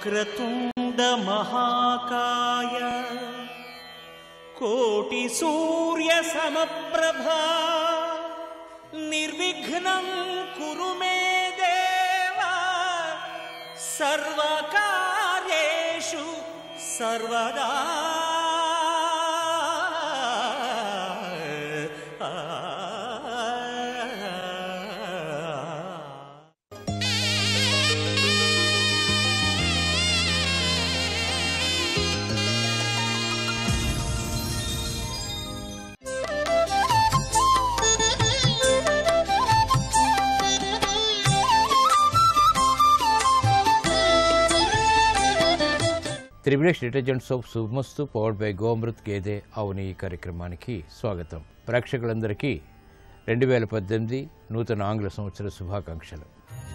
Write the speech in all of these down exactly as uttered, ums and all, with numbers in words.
వక్రతుండ మహాకాయ కోటి సూర్య సమప్రభా నిర్విఘ్నం కురు మే దేవ సర్వకార్యేషు సర్వదా. త్రివిలేష్ డిటర్జెంట్ సోప్ శుభమస్తు పవర్డ్ బై గోమృత్ గేదె అవుని ఈ కార్యక్రమానికి స్వాగతం. ప్రేక్షకులందరికీ రెండు వేల పద్దెనిమిది నూతన ఆంగ్ల సంవత్సర శుభాకాంక్షలు.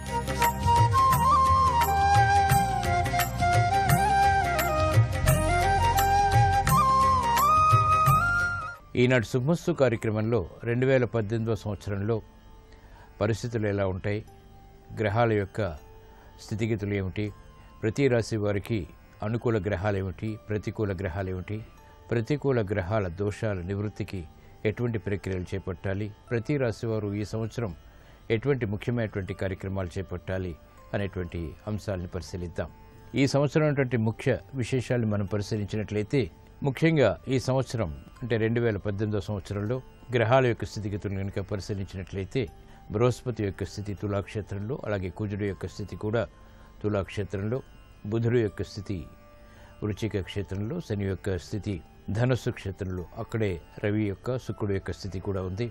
ఈనాటి శుభమస్తు కార్యక్రమంలో రెండు వేల పద్దెనిమిదవ సంవత్సరంలో పరిస్థితులు ఎలా ఉంటాయి, గ్రహాల యొక్క స్థితిగతులు ఏమిటి, ప్రతి రాశి వారికి అనుకూల గ్రహాలేమిటి, ప్రతికూల గ్రహాలేమిటి, ప్రతికూల గ్రహాల దోషాల నివృత్తికి ఎటువంటి ప్రక్రియలు చేపట్టాలి, ప్రతి రాశి వారు ఈ సంవత్సరం ఎటువంటి ముఖ్యమైనటువంటి కార్యక్రమాలు చేపట్టాలి అనేటువంటి అంశాలను పరిశీలిద్దాం. ఈ సంవత్సరం అటువంటి ముఖ్య విశేషాలను మనం పరిశీలించినట్లయితే ముఖ్యంగా ఈ సంవత్సరం అంటే రెండు వేల పద్దెనిమిదవ సంవత్సరంలో గ్రహాల యొక్క స్థితిగతులను కనుక పరిశీలించినట్లయితే బృహస్పతి యొక్క స్థితి తులాక్షేత్రంలో, అలాగే కుజుడు యొక్క స్థితి కూడా తులాక్షేత్రంలో, బుధుడు యొక్క స్థితి వృశ్చిక క్షేత్రంలో, శని యొక్క స్థితి ధనస్సు క్షేత్రంలో, అక్కడే రవి యొక్క శుక్రుడు యొక్క స్థితి కూడా ఉంది.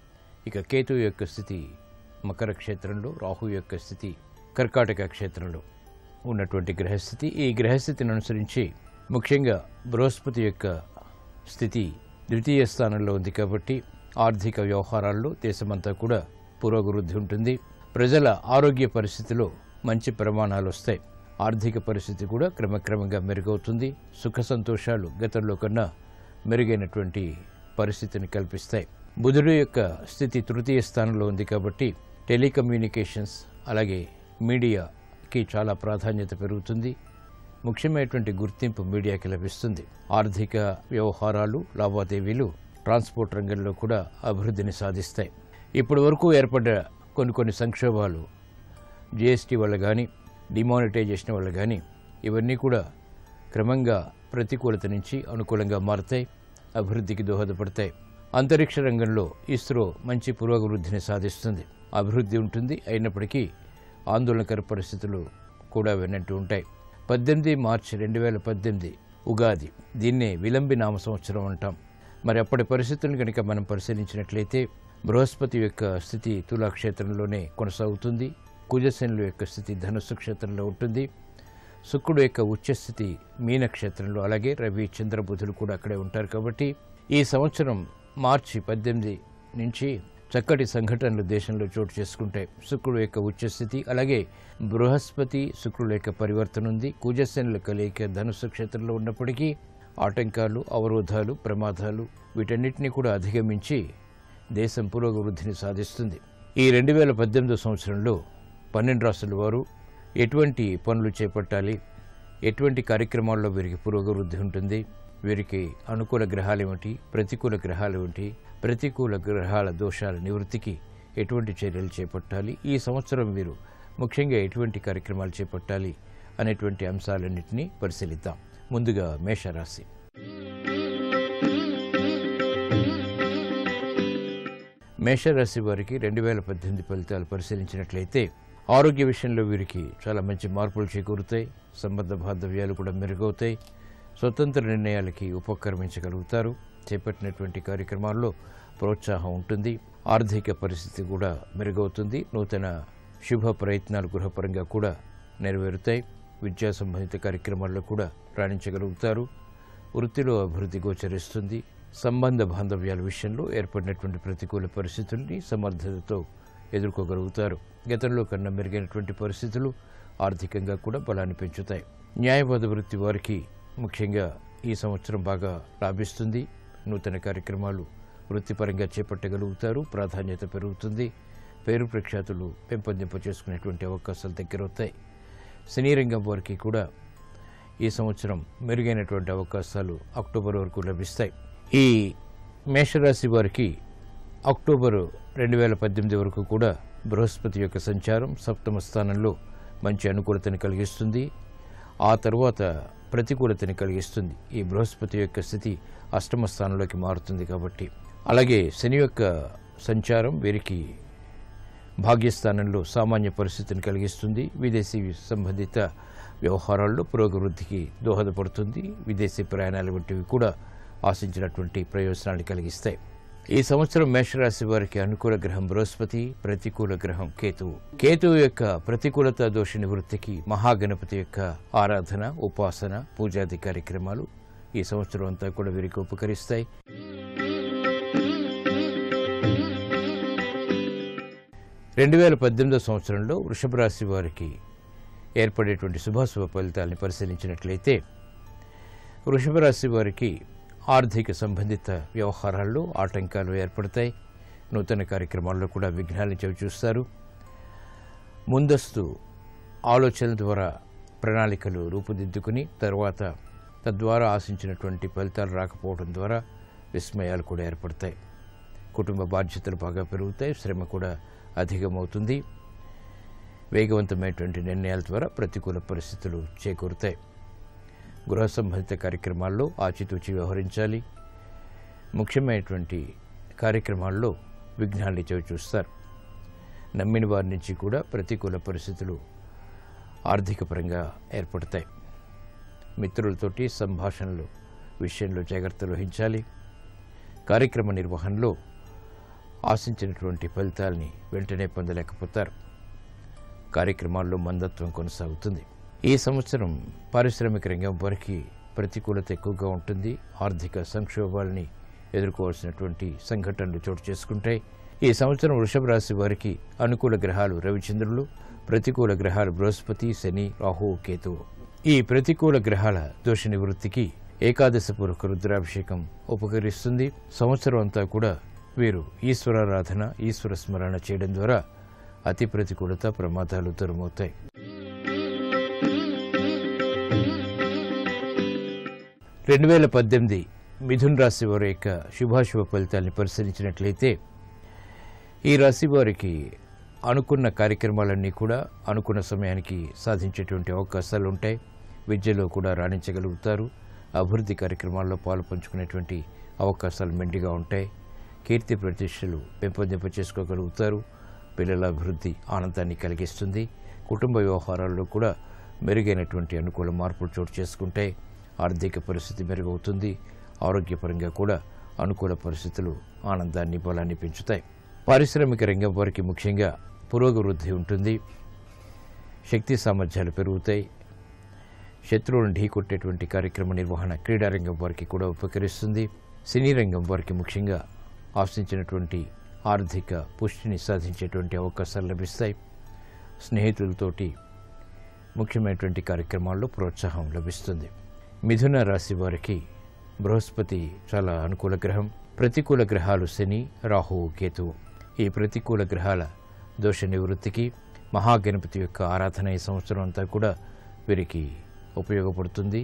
ఇక కేతు యొక్క స్థితి మకర క్షేత్రంలో, రాహు యొక్క స్థితి కర్కాటక క్షేత్రంలో ఉన్నటువంటి గ్రహస్థితి. ఈ గ్రహస్థితిని అనుసరించి ముఖ్యంగా బృహస్పతి యొక్క స్థితి ద్వితీయ స్థానంలో ఉంది కాబట్టి ఆర్థిక వ్యవహారాల్లో దేశమంతా కూడా పురోభివృద్ధి ఉంటుంది. ప్రజల ఆరోగ్య పరిస్థితిలో మంచి ప్రమాణాలు వస్తాయి. ఆర్థిక పరిస్థితి కూడా క్రమక్రమంగా మెరుగవుతుంది. సుఖ సంతోషాలు గతంలో కన్నా మెరుగైనటువంటి పరిస్థితిని కల్పిస్తాయి. బుధుడు యొక్క స్థితి తృతీయ స్థానంలో ఉంది కాబట్టి టెలికమ్యూనికేషన్స్ అలాగే మీడియాకి చాలా ప్రాధాన్యత పెరుగుతుంది. ముఖ్యమైనటువంటి గుర్తింపు మీడియాకి లభిస్తుంది. ఆర్థిక వ్యవహారాలు, లావాదేవీలు, ట్రాన్స్పోర్ట్ రంగంలో కూడా అభివృద్ధిని సాధిస్తాయి. ఇప్పటి వరకు ఏర్పడ్డ కొన్ని కొన్ని సంక్షోభాలు జిఎస్టీ వల్ల కానీ, డిమానిటైజేషన్ వల్ల కానీ ఇవన్నీ కూడా క్రమంగా ప్రతికూలత నుంచి అనుకూలంగా మారుతాయి, అభివృద్ధికి దోహదపడతాయి. అంతరిక్ష రంగంలో ఇస్రో మంచి పురోభివృద్ధిని సాధిస్తుంది. అభివృద్ధి ఉంటుంది, అయినప్పటికీ ఆందోళనకర పరిస్థితులు కూడా వెన్నట్టు ఉంటాయి. పద్దెనిమిది మార్చి రెండు వేల పద్దెనిమిది ఉగాది, దీన్నే విలంబి నామ సంవత్సరం అంటాం. మరి అప్పటి పరిస్థితులను కనుక మనం పరిశీలించినట్లయితే బృహస్పతి యొక్క స్థితి తులాక్షేత్రంలోనే కొనసాగుతుంది. కుజశనుల యొక్క స్థితి ధనుస్సు క్షేత్రంలో ఉంటుంది. శుక్రుడు యొక్క ఉచ్చస్థితి మీనక్షేత్రంలో, అలాగే రవి చంద్రబుధులు కూడా అక్కడే ఉంటారు. కాబట్టి ఈ సంవత్సరం మార్చి పద్దెనిమిది నుంచి చక్కటి సంఘటనలు దేశంలో చోటు చేసుకుంటాయి. శుక్రుడు యొక్క ఉచ్చస్థితి, అలాగే బృహస్పతి శుక్రుడు యొక్క పరివర్తన ఉంది. కుజశనుల కలయిక ధనుస్సు క్షేత్రంలో ఉన్నప్పటికీ ఆటంకాలు, అవరోధాలు, ప్రమాదాలు వీటన్నిటినీ కూడా అధిగమించి దేశం పురోభివృద్ధిని సాధిస్తుంది. ఈ రెండు వేల పద్దెనిమిదో సంవత్సరంలో పన్నెండు రాష్ట్రాల వారు ఎటువంటి పనులు చేపట్టాలి, ఎటువంటి కార్యక్రమాల్లో వీరికి పురోభివృద్ధి ఉంటుంది, వీరికి అనుకూల గ్రహాలు ఏమిటి, ప్రతికూల గ్రహాలు ఏమిటి, ప్రతికూల గ్రహాల దోషాల నివృత్తికి ఎటువంటి చర్యలు చేపట్టాలి, ఈ సంవత్సరం వీరు ముఖ్యంగా ఎటువంటి కార్యక్రమాలు చేపట్టాలి అనేటువంటి అంశాలన్నింటినీ పరిశీలిద్దాం. ముందుగా మేషరాశి. మేషరాశి వారికి రెండు వేల పద్దెనిమిది ఫలితాలు పరిశీలించినట్లయితే ఆరోగ్య విషయంలో వీరికి చాలా మంచి మార్పులు చేకూరుతాయి. సంబంధ బాంధవ్యాలు కూడా మెరుగవుతాయి. స్వతంత్ర నిర్ణయాలకి ఉపక్రమించగలుగుతారు. చేపట్టినటువంటి కార్యక్రమాల్లో ప్రోత్సాహం ఉంటుంది. ఆర్థిక పరిస్థితి కూడా మెరుగవుతుంది. నూతన శుభ ప్రయత్నాలు గృహపరంగా కూడా నెరవేరుతాయి. విద్యా సంబంధిత కార్యక్రమాల్లో కూడా రాణించగలుగుతారు. వృత్తిలో అభివృద్ధి గోచరిస్తుంది. సంబంధ బాంధవ్యాల విషయంలో ఏర్పడినటువంటి ప్రతికూల పరిస్థితుల్ని సమర్థతతో ఎదుర్కోగలుగుతారు. గతంలో కన్నా మెరుగైనటువంటి పరిస్థితులు ఆర్థికంగా కూడా బలాన్ని పెంచుతాయి. న్యాయవాద వృత్తి వారికి ముఖ్యంగా ఈ సంవత్సరం బాగా లాభిస్తుంది. నూతన కార్యక్రమాలు వృత్తిపరంగా చేపట్టగలుగుతారు. ప్రాధాన్యత పెరుగుతుంది. పేరు ప్రఖ్యాతులు పెంపొందింప చేసుకునేటువంటి అవకాశాలు దగ్గరవుతాయి. సినీ రంగం వారికి కూడా ఈ సంవత్సరం మెరుగైనటువంటి అవకాశాలు అక్టోబర్ వరకు లభిస్తాయి. ఈ మేషరాశి వారికి అక్టోబరు రెండు వేల పద్దెనిమిది వరకు కూడా బృహస్పతి యొక్క సంచారం సప్తమ స్థానంలో మంచి అనుకూలతని కలిగిస్తుంది. ఆ తర్వాత ప్రతికూలతని కలిగిస్తుంది. ఈ బృహస్పతి యొక్క స్థితి అష్టమ స్థానంలోకి మారుతుంది కాబట్టి. అలాగే శని యొక్క సంచారం వీరికి భాగ్యస్థానంలో సామాన్య పరిస్థితిని కలిగిస్తుంది. విదేశీ సంబంధిత వ్యవహారాల్లో పురోగవృద్ధికి దోహదపడుతుంది. విదేశీ ప్రయాణాలు వంటివి కూడా ఆశించినటువంటి ప్రయోజనాలు కలిగిస్తాయి. ఈ సంవత్సరం మేషరాశి వారికి అనుకూల గ్రహం బృహస్పతి, ప్రతికూల గ్రహం కేతువు. కేతువు యొక్క ప్రతికూలత దోష నివృత్తికి మహాగణపతి యొక్క ఆరాధన, ఉపాసన, పూజాది కార్యక్రమాలు ఈ సంవత్సరం అంతా కూడా వీరికి ఉపకరిస్తాయి. రెండు వేల పద్దెనిమిదో సంవత్సరంలో వృషభ రాశి వారికి ఏర్పడేటువంటి శుభాశుభ ఫలితాలను పరిశీలించినట్లయితే వృషభ రాశి వారికి ఆర్థిక సంబంధిత వ్యవహారాల్లో ఆటంకాలు ఏర్పడతాయి. నూతన కార్యక్రమాల్లో కూడా విఘ్నాలను చవిచూస్తారు. ముందస్తు ఆలోచనల ద్వారా ప్రణాళికలు రూపుదిద్దుకుని తర్వాత తద్వారా ఆశించినటువంటి ఫలితాలు రాకపోవడం ద్వారా విస్మయాలు కూడా ఏర్పడతాయి. కుటుంబ బాధ్యతలు బాగా పెరుగుతాయి. శ్రమ కూడా అధికమవుతుంది. వేగవంతమైనటువంటి నిర్ణయాల ద్వారా ప్రతికూల పరిస్థితులు చేకూరుతాయి. గృహ సంబంధిత కార్యక్రమాల్లో ఆచితూచి వ్యవహరించాలి. ముఖ్యమైనటువంటి కార్యక్రమాల్లో విఘ్నాన్ని చవిచూస్తారు. నమ్మిన వారి నుంచి కూడా ప్రతికూల పరిస్థితులు ఆర్థిక పరంగా ఏర్పడతాయి. మిత్రులతోటి సంభాషణలు విషయంలో జాగ్రత్తలు వహించాలి. కార్యక్రమ నిర్వహణలో ఆశించినటువంటి ఫలితాలని వెంటనే పొందలేకపోతారు. కార్యక్రమాల్లో మందత్వం కొనసాగుతుంది. ఈ సంవత్సరం పారిశ్రామిక రంగం వారికి ప్రతికూలత ఎక్కువగా ఉంటుంది. ఆర్థిక సంక్షోభాలని ఎదుర్కోవాల్సినటువంటి సంఘటనలు చోటు చేసుకుంటాయి. ఈ సంవత్సరం వృషభ రాశి వారికి అనుకూల గ్రహాలు రవిచంద్రులు, ప్రతికూల గ్రహాలు బృహస్పతి, శని, రాహువు, కేతువు. ఈ ప్రతికూల గ్రహాల దోష నివృత్తికి ఏకాదశపూర్వక రుద్రాభిషేకం ఉపకరిస్తుంది. సంవత్సరం అంతా కూడా వీరు ఈశ్వరారాధన, ఈశ్వర స్మరణ చేయడం ద్వారా అతి ప్రతికూలత ప్రమాదాలు దూరమవుతాయి. రెండు వేల పద్దెనిమిది మిథున్ రాశి వారి యొక్క శుభాశుభ ఫలితాలను పరిశీలించినట్లయితే ఈ రాశి వారికి అనుకున్న కార్యక్రమాలన్నీ కూడా అనుకున్న సమయానికి సాధించేటువంటి అవకాశాలు ఉంటాయి. విద్యలో కూడా రాణించగలుగుతారు. అభివృద్ధి కార్యక్రమాల్లో పాలు పంచుకునేటువంటి అవకాశాలు మెండుగా ఉంటాయి. కీర్తి ప్రతిష్టలు పెంపొందింప చేసుకోగలుగుతారు. పిల్లల అభివృద్ధి ఆనందాన్ని కలిగిస్తుంది. కుటుంబ వ్యవహారాల్లో కూడా మెరుగైనటువంటి అనుకూల మార్పులు చోటు చేసుకుంటాయి. ఆర్థిక పరిస్థితి మెరుగవుతుంది. ఆరోగ్యపరంగా కూడా అనుకూల పరిస్థితులు ఆనందాన్ని, బలాన్ని పెంచుతాయి. పారిశ్రామిక రంగం వారికి ముఖ్యంగా పురోగవృద్ధి ఉంటుంది. శక్తి సామర్థ్యాలు పెరుగుతాయి. శత్రువులను ఢీకొట్టేటువంటి కార్యక్రమ నిర్వహణ క్రీడారంగం వారికి కూడా ఉపకరిస్తుంది. సినీ రంగం వారికి ముఖ్యంగా ఆశించినటువంటి ఆర్థిక పుష్టిని సాధించేటువంటి అవకాశాలు లభిస్తాయి. స్నేహితులతోటి ముఖ్యమైనటువంటి కార్యక్రమాల్లో ప్రోత్సాహం లభిస్తుంది. మిథున రాశి వారికి బృహస్పతి చాలా అనుకూల గ్రహం. ప్రతికూల గ్రహాలు శని, రాహువు, కేతువు. ఈ ప్రతికూల గ్రహాల దోష నివృత్తికి మహాగణపతి యొక్క ఆరాధన ఈ సంవత్సరం అంతా కూడా వీరికి ఉపయోగపడుతుంది.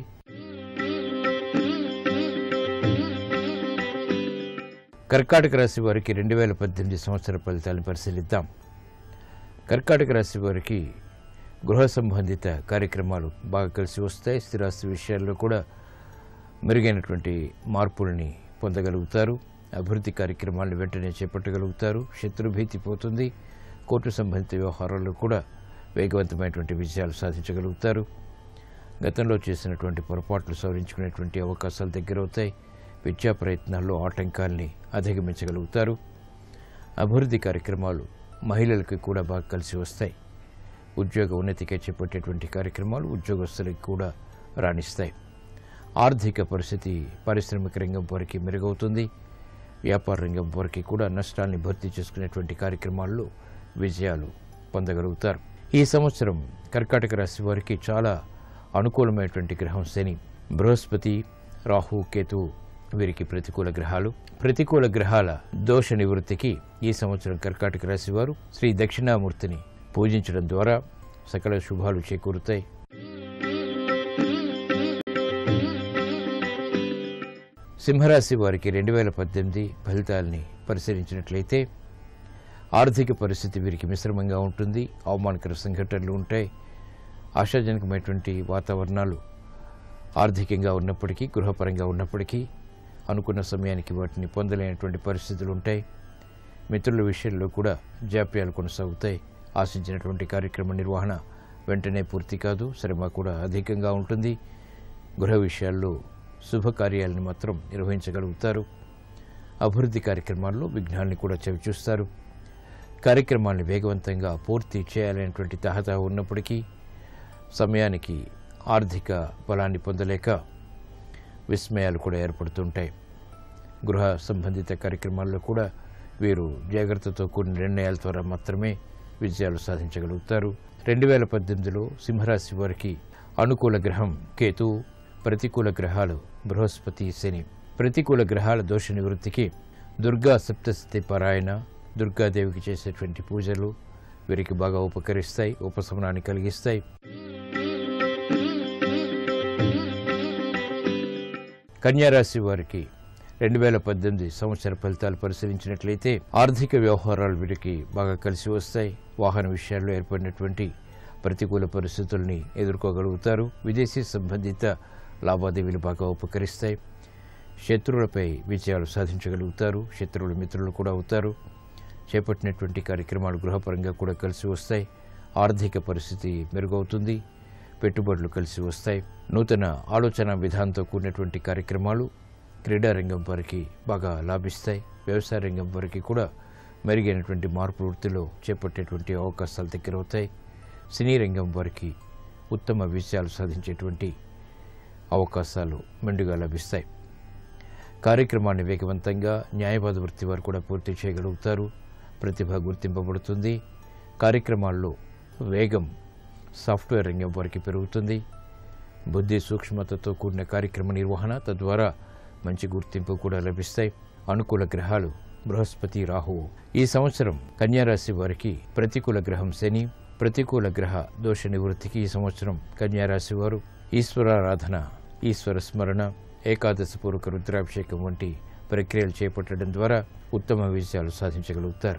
కర్కాటక రాశి వారికి రెండు వేల పద్దెనిమిది సంవత్సర ఫలితాలను పరిశీలిద్దాం. కర్కాటక రాశి వారికి గృహ సంబంధిత కార్యక్రమాలు బాగా కలిసి వస్తాయి. స్థిరాస్తి విషయాల్లో కూడా మెరుగైనటువంటి మార్పుల్ని పొందగలుగుతారు. అభివృద్ధి కార్యక్రమాలను వెంటనే చేపట్టగలుగుతారు. శత్రుభీతి పోతుంది. కోర్టు సంబంధిత వ్యవహారాల్లో కూడా వేగవంతమైనటువంటి విజయాలు సాధించగలుగుతారు. గతంలో చేసినటువంటి పొరపాట్లు సవరించుకునేటువంటి అవకాశాలు దగ్గరవుతాయి. విద్యా ప్రయత్నాల్లో ఆటంకాల్ని అధిగమించగలుగుతారు. అభివృద్ధి కార్యక్రమాలు మహిళలకు కూడా బాగా కలిసి వస్తాయి. ఉద్యోగ ఉన్నతికి చేపట్టేటువంటి కార్యక్రమాలు ఉద్యోగస్తులకు కూడా రాణిస్తాయి. ఆర్థిక పరిస్థితి పారిశ్రామిక రంగం వారికి మెరుగవుతుంది. వ్యాపార రంగం వారికి కూడా నష్టాన్ని భర్తీ చేసుకునేటువంటి కార్యక్రమాల్లో విజయాలు పొందగలుగుతారు. ఈ సంవత్సరం కర్కాటక రాశి వారికి చాలా అనుకూలమైనటువంటి గ్రహం శని. బృహస్పతి, రాహు, కేతువు వీరికి ప్రతికూల గ్రహాలు. ప్రతికూల గ్రహాల దోష నివృత్తికి ఈ సంవత్సరం కర్కాటక రాశి వారు శ్రీ దక్షిణామూర్తిని పూజించడం ద్వారా సకల శుభాలు చేకూరుతాయి. సింహరాశి వారికి రెండు వేల పద్దెనిమిది ఫలితాలని పరిశీలించినట్లయితే ఆర్థిక పరిస్థితి వీరికి మిశ్రమంగా ఉంటుంది. అవమానకర సంఘటనలు ఉంటాయి. ఆశాజనకమైనటువంటి వాతావరణాలు ఆర్థికంగా ఉన్నప్పటికీ, గృహపరంగా ఉన్నప్పటికీ అనుకున్న సమయానికి వాటిని పొందలేనటువంటి పరిస్థితులు ఉంటాయి. మిత్రుల విషయంలో కూడా జాప్యాలు కొనసాగుతాయి. ఆశించినటువంటి కార్యక్రమ నిర్వహణ వెంటనే పూర్తి కాదు. శ్రమ కూడా అధికంగా ఉంటుంది. గృహ విషయాల్లో శుభకార్యాలను మాత్రం నిర్వహించగలుగుతారు. అభివృద్ధి కార్యక్రమాల్లో విఘ్నాల్ని కూడా చవిచూస్తారు. కార్యక్రమాన్ని వేగవంతంగా పూర్తి చేయాలనేటువంటి తహత ఉన్నప్పటికీ సమయానికి ఆర్థిక బలాన్ని పొందలేక విస్మయాలు కూడా ఏర్పడుతుంటాయి. గృహ సంబంధిత కార్యక్రమాల్లో కూడా వీరు జాగ్రత్తతో కూడిన నిర్ణయాల ద్వారా మాత్రమే విజయాలు సాధించగలుగుతారు. రెండు వేల పద్దెనిమిదిలో సింహరాశి వారికి అనుకూల గ్రహం కేతు, ప్రతికూల గ్రహాలు బృహస్పతి, శని. ప్రతికూల గ్రహాల దోష నివృత్తికి దుర్గా సప్తశతి పారాయణ, దుర్గాదేవికి చేసేటువంటి పూజలు వీరికి బాగా ఉపకరిస్తాయి, ఉపశమనాన్ని కలిగిస్తాయి. కన్యారాశి వారికి రెండు వేల పద్దెనిమిది సంవత్సర ఫలితాలు పరిశీలించినట్లయితే ఆర్థిక వ్యవహారాలు వీరికి బాగా కలిసి వస్తాయి. వాహన విషయాల్లో ఏర్పడినటువంటి ప్రతికూల పరిస్థితుల్ని ఎదుర్కోగలుగుతారు. విదేశీ సంబంధిత లావాదేవీలు బాగా ఉపకరిస్తాయి. శత్రువులపై విజయాలు సాధించగలుగుతారు. శత్రువులు మిత్రులు కూడా అవుతారు. చేపట్టినటువంటి కార్యక్రమాలు గృహపరంగా కూడా కలిసి వస్తాయి. ఆర్థిక పరిస్థితి మెరుగవుతుంది. పెట్టుబడులు కలిసి వస్తాయి. నూతన ఆలోచన విధానంతో కూడినటువంటి కార్యక్రమాలు క్రీడారంగం వారికి బాగా లాభిస్తాయి. వ్యవసాయ రంగం వారికి కూడా మెరుగైనటువంటి మార్పు వృత్తిలో చేపట్టేటువంటి అవకాశాలు దగ్గరవుతాయి. సినీ రంగం వారికి ఉత్తమ విజయాలు సాధించేటువంటి అవకాశాలు మెండుగా లభిస్తాయి. కార్యక్రమాన్ని వేగవంతంగా న్యాయవాద వృత్తి వారు కూడా పూర్తి చేయగలుగుతారు. ప్రతిభ గుర్తింపబడుతుంది. కార్యక్రమాల్లో వేగం సాఫ్ట్వేర్ రంగం వారికి పెరుగుతుంది. బుద్ధి సూక్ష్మతతో కూడిన కార్యక్రమ నిర్వహణ, తద్వారా మంచి గుర్తింపు కూడా లభిస్తాయి. అనుకూల గ్రహాలు బృహస్పతి, రాహువు. ఈ సంవత్సరం కన్యారాశి వారికి ప్రతికూల గ్రహం శని. ప్రతికూల గ్రహ దోష నివృత్తికి ఈ సంవత్సరం కన్యారాశి వారు ఈశ్వరారాధన, ఈశ్వర స్మరణ, ఏకాదశి పూర్వక రుద్రాభిషేకం వంటి ప్రక్రియలు చేపట్టడం ద్వారా ఉత్తమ విజయాలు సాధించగలుగుతారు.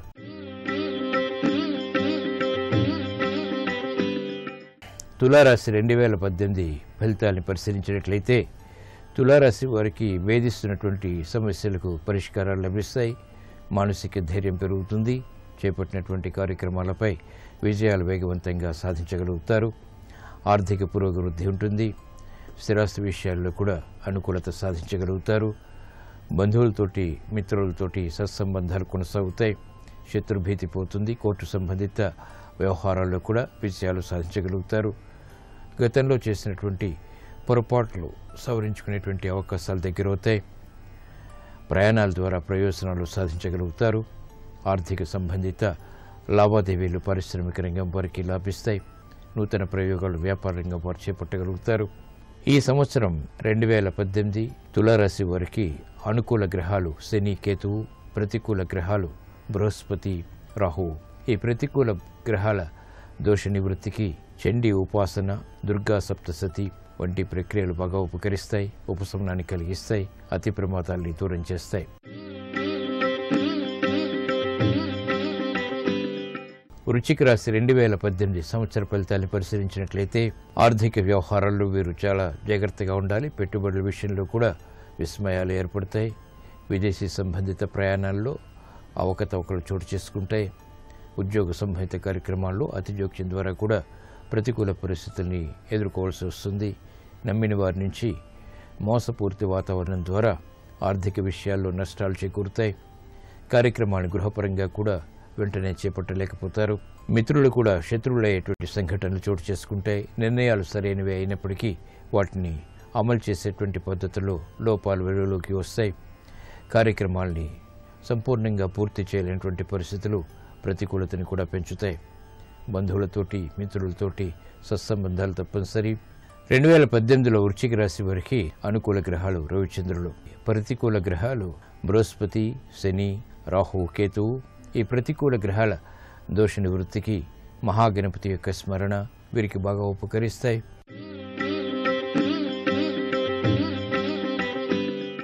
తులారాశి రెండు వేల పద్దెనిమిది ఫలితాలను పరిశీలించినట్లయితే తులారాశి వారికి వేధిస్తున్నటువంటి సమస్యలకు పరిష్కారాలు లభిస్తాయి. మానసిక ధైర్యం పెరుగుతుంది. చేపట్టినటువంటి కార్యక్రమాలపై విజయాలు వేగవంతంగా సాధించగలుగుతారు. ఆర్థిక పురోగవృద్ధి ఉంటుంది. స్థిరాస్తి విషయాల్లో కూడా అనుకూలత సాధించగలుగుతారు. బంధువులతోటి, మిత్రులతోటి సత్సంబంధాలు కొనసాగుతాయి. శత్రుభీతి పోతుంది. కోర్టు సంబంధిత వ్యవహారాల్లో కూడా విజయాలు సాధించగలుగుతారు. గతంలో చేసినటువంటి పొరపాట్లు సవరించుకునేటువంటి అవకాశాలు దగ్గరవుతాయి. ప్రయాణాల ద్వారా ప్రయోజనాలు సాధించగలుగుతారు. ఆర్థిక సంబంధిత లావాదేవీలు పారిశ్రామిక రంగం వారికి లాభిస్తాయి. నూతన ప్రయోగాలు వ్యాపార రంగం వారు చేపట్టగలుగుతారు. ఈ సంవత్సరం రెండు వేల పద్దెనిమిది తులారాశి వారికి అనుకూల గ్రహాలు శని, కేతువు. ప్రతికూల గ్రహాలు బృహస్పతి, రాహువు. ఈ ప్రతికూల గ్రహాల దోష నివృత్తికి చండీ ఉపాసన, దుర్గా సప్తశతి వంటి ప్రక్రియలు బాగా ఉపకరిస్తాయి. ఉపశమనాన్ని కలిగిస్తాయి. అతి ప్రమాదాల్ని దూరం చేస్తాయి. వృశ్చిక రాశి రెండు వేల పద్దెనిమిది సంవత్సర ఫలితాన్ని పరిశీలించినట్లయితే ఆర్థిక వ్యవహారాల్లో వీరు చాలా జాగ్రత్తగా ఉండాలి. పెట్టుబడుల విషయంలో కూడా విస్మయాలు ఏర్పడతాయి. విదేశీ సంబంధిత ప్రయాణాల్లో అవకతవకలు చోటు చేసుకుంటాయి. ఉద్యోగ సంబంధిత కార్యక్రమాల్లో అతి జోక్యం ద్వారా కూడా ప్రతికూల పరిస్థితుల్ని ఎదుర్కోవాల్సి వస్తుంది. నమ్మిన వారి నుంచి మోసపూరిత వాతావరణం ద్వారా ఆర్థిక విషయాల్లో నష్టాలు చేకూరుతాయి. కార్యక్రమాన్ని గృహపరంగా కూడా వెంటనే చేపట్టలేకపోతారు. మిత్రులు కూడా శత్రువులయ్యేటువంటి సంఘటనలు చోటు చేసుకుంటాయి. నిర్ణయాలు సరైనవి అయినప్పటికీ వాటిని అమలు చేసేటువంటి పద్ధతుల్లో లోపాలు వెలుగులోకి వస్తాయి. కార్యక్రమాల్ని సంపూర్ణంగా పూర్తి చేయలేనటువంటి పరిస్థితులు ప్రతికూలతని కూడా పెంచుతాయి. బంధువులతోటి, మిత్రులతోటి సత్సంబంధాలు తప్పనిసరి. రెండు వేల పద్దెనిమిదిలో వృశ్చిక రాశి వారికి అనుకూల గ్రహాలు రవిచంద్రులు. ప్రతికూల గ్రహాలు బృహస్పతి, శని, రాహు, కేతువు. ఈ ప్రతికూల గ్రహాల దోష నివృత్తికి మహాగణపతి యొక్క స్మరణ వీరికి బాగా ఉపకరిస్తాయి.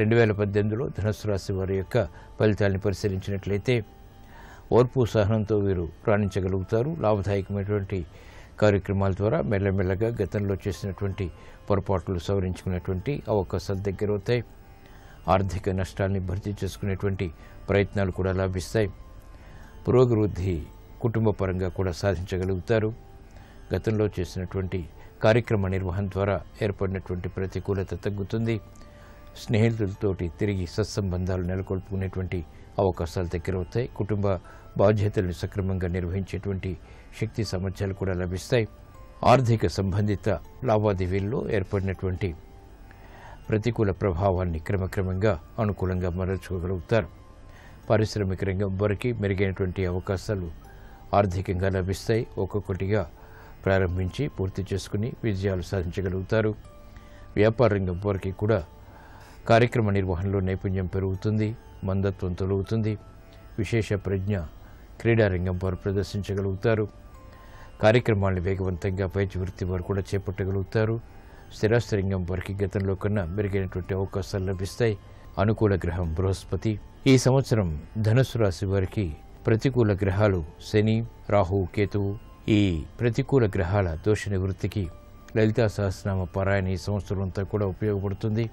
రెండు వేల పద్దెనిమిదిలో ధనుస్సు రాశి వారి యొక్క ఫలితాలను పరిశీలించినట్లయితే ఓర్పు సహనంతో వీరు రాణించగలుగుతారు. లాభదాయకమైనటువంటి కార్యక్రమాల ద్వారా మెల్లమెల్లగా గతంలో చేసినటువంటి పొరపాట్లు సవరించుకునేటువంటి అవకాశాలు దగ్గరవుతాయి. ఆర్థిక నష్టాల్ని భర్తీ చేసుకునేటువంటి ప్రయత్నాలు కూడా లాభిస్తాయి. పురోభివృద్ధి కుటుంబ పరంగా కూడా సాధించగలుగుతారు. గతంలో చేసినటువంటి కార్యక్రమ నిర్వహణ ద్వారా ఏర్పడినటువంటి ప్రతికూలత తగ్గుతుంది. స్నేహితులతోటి తిరిగి సత్సంబంధాలు నెలకొల్పుకునేటువంటి అవకాశాలు దగ్గరవుతాయి. కుటుంబ బాధ్యతలను సక్రమంగా నిర్వహించేటువంటి శక్తి సామర్థ్యాలు కూడా లభిస్తాయి. ఆర్థిక సంబంధిత లావాదేవీల్లో ఏర్పడినటువంటి ప్రతికూల ప్రభావాన్ని క్రమక్రమంగా అనుకూలంగా మరల్చుకోగలుగుతారు. పారిశ్రామిక రంగం వరకు మెరుగైనటువంటి అవకాశాలు ఆర్థికంగా లభిస్తాయి. ఒక్కొక్కటిగా ప్రారంభించి పూర్తి చేసుకుని విజయాలు సాధించగలుగుతారు. వ్యాపార రంగం వరకు కూడా కార్యక్రమ నిర్వహణలో నైపుణ్యం పెరుగుతుంది. మందత్వం తొలగుతుంది. విశేష ప్రజ్ఞ క్రీడారంగం వారు ప్రదర్శించగలుగుతారు. కార్యక్రమాలను వేగవంతంగా పైచి వృత్తి వారు కూడా చేపట్టగలుగుతారు. స్థిరాస్తి రంగం వారికి గతంలో కన్నా మెరుగైనటువంటి అవకాశాలు లభిస్తాయి. అనుకూల గ్రహం బృహస్పతి. ఈ సంవత్సరం ధనుస్సు రాశి వారికి ప్రతికూల గ్రహాలు శని, రాహు, కేతువు. ఈ ప్రతికూల గ్రహాల దోష నివృత్తికి లలితా సహస్రనామ పారాయణ ఈ సంవత్సరం అంతా కూడా ఉపయోగపడుతుంది.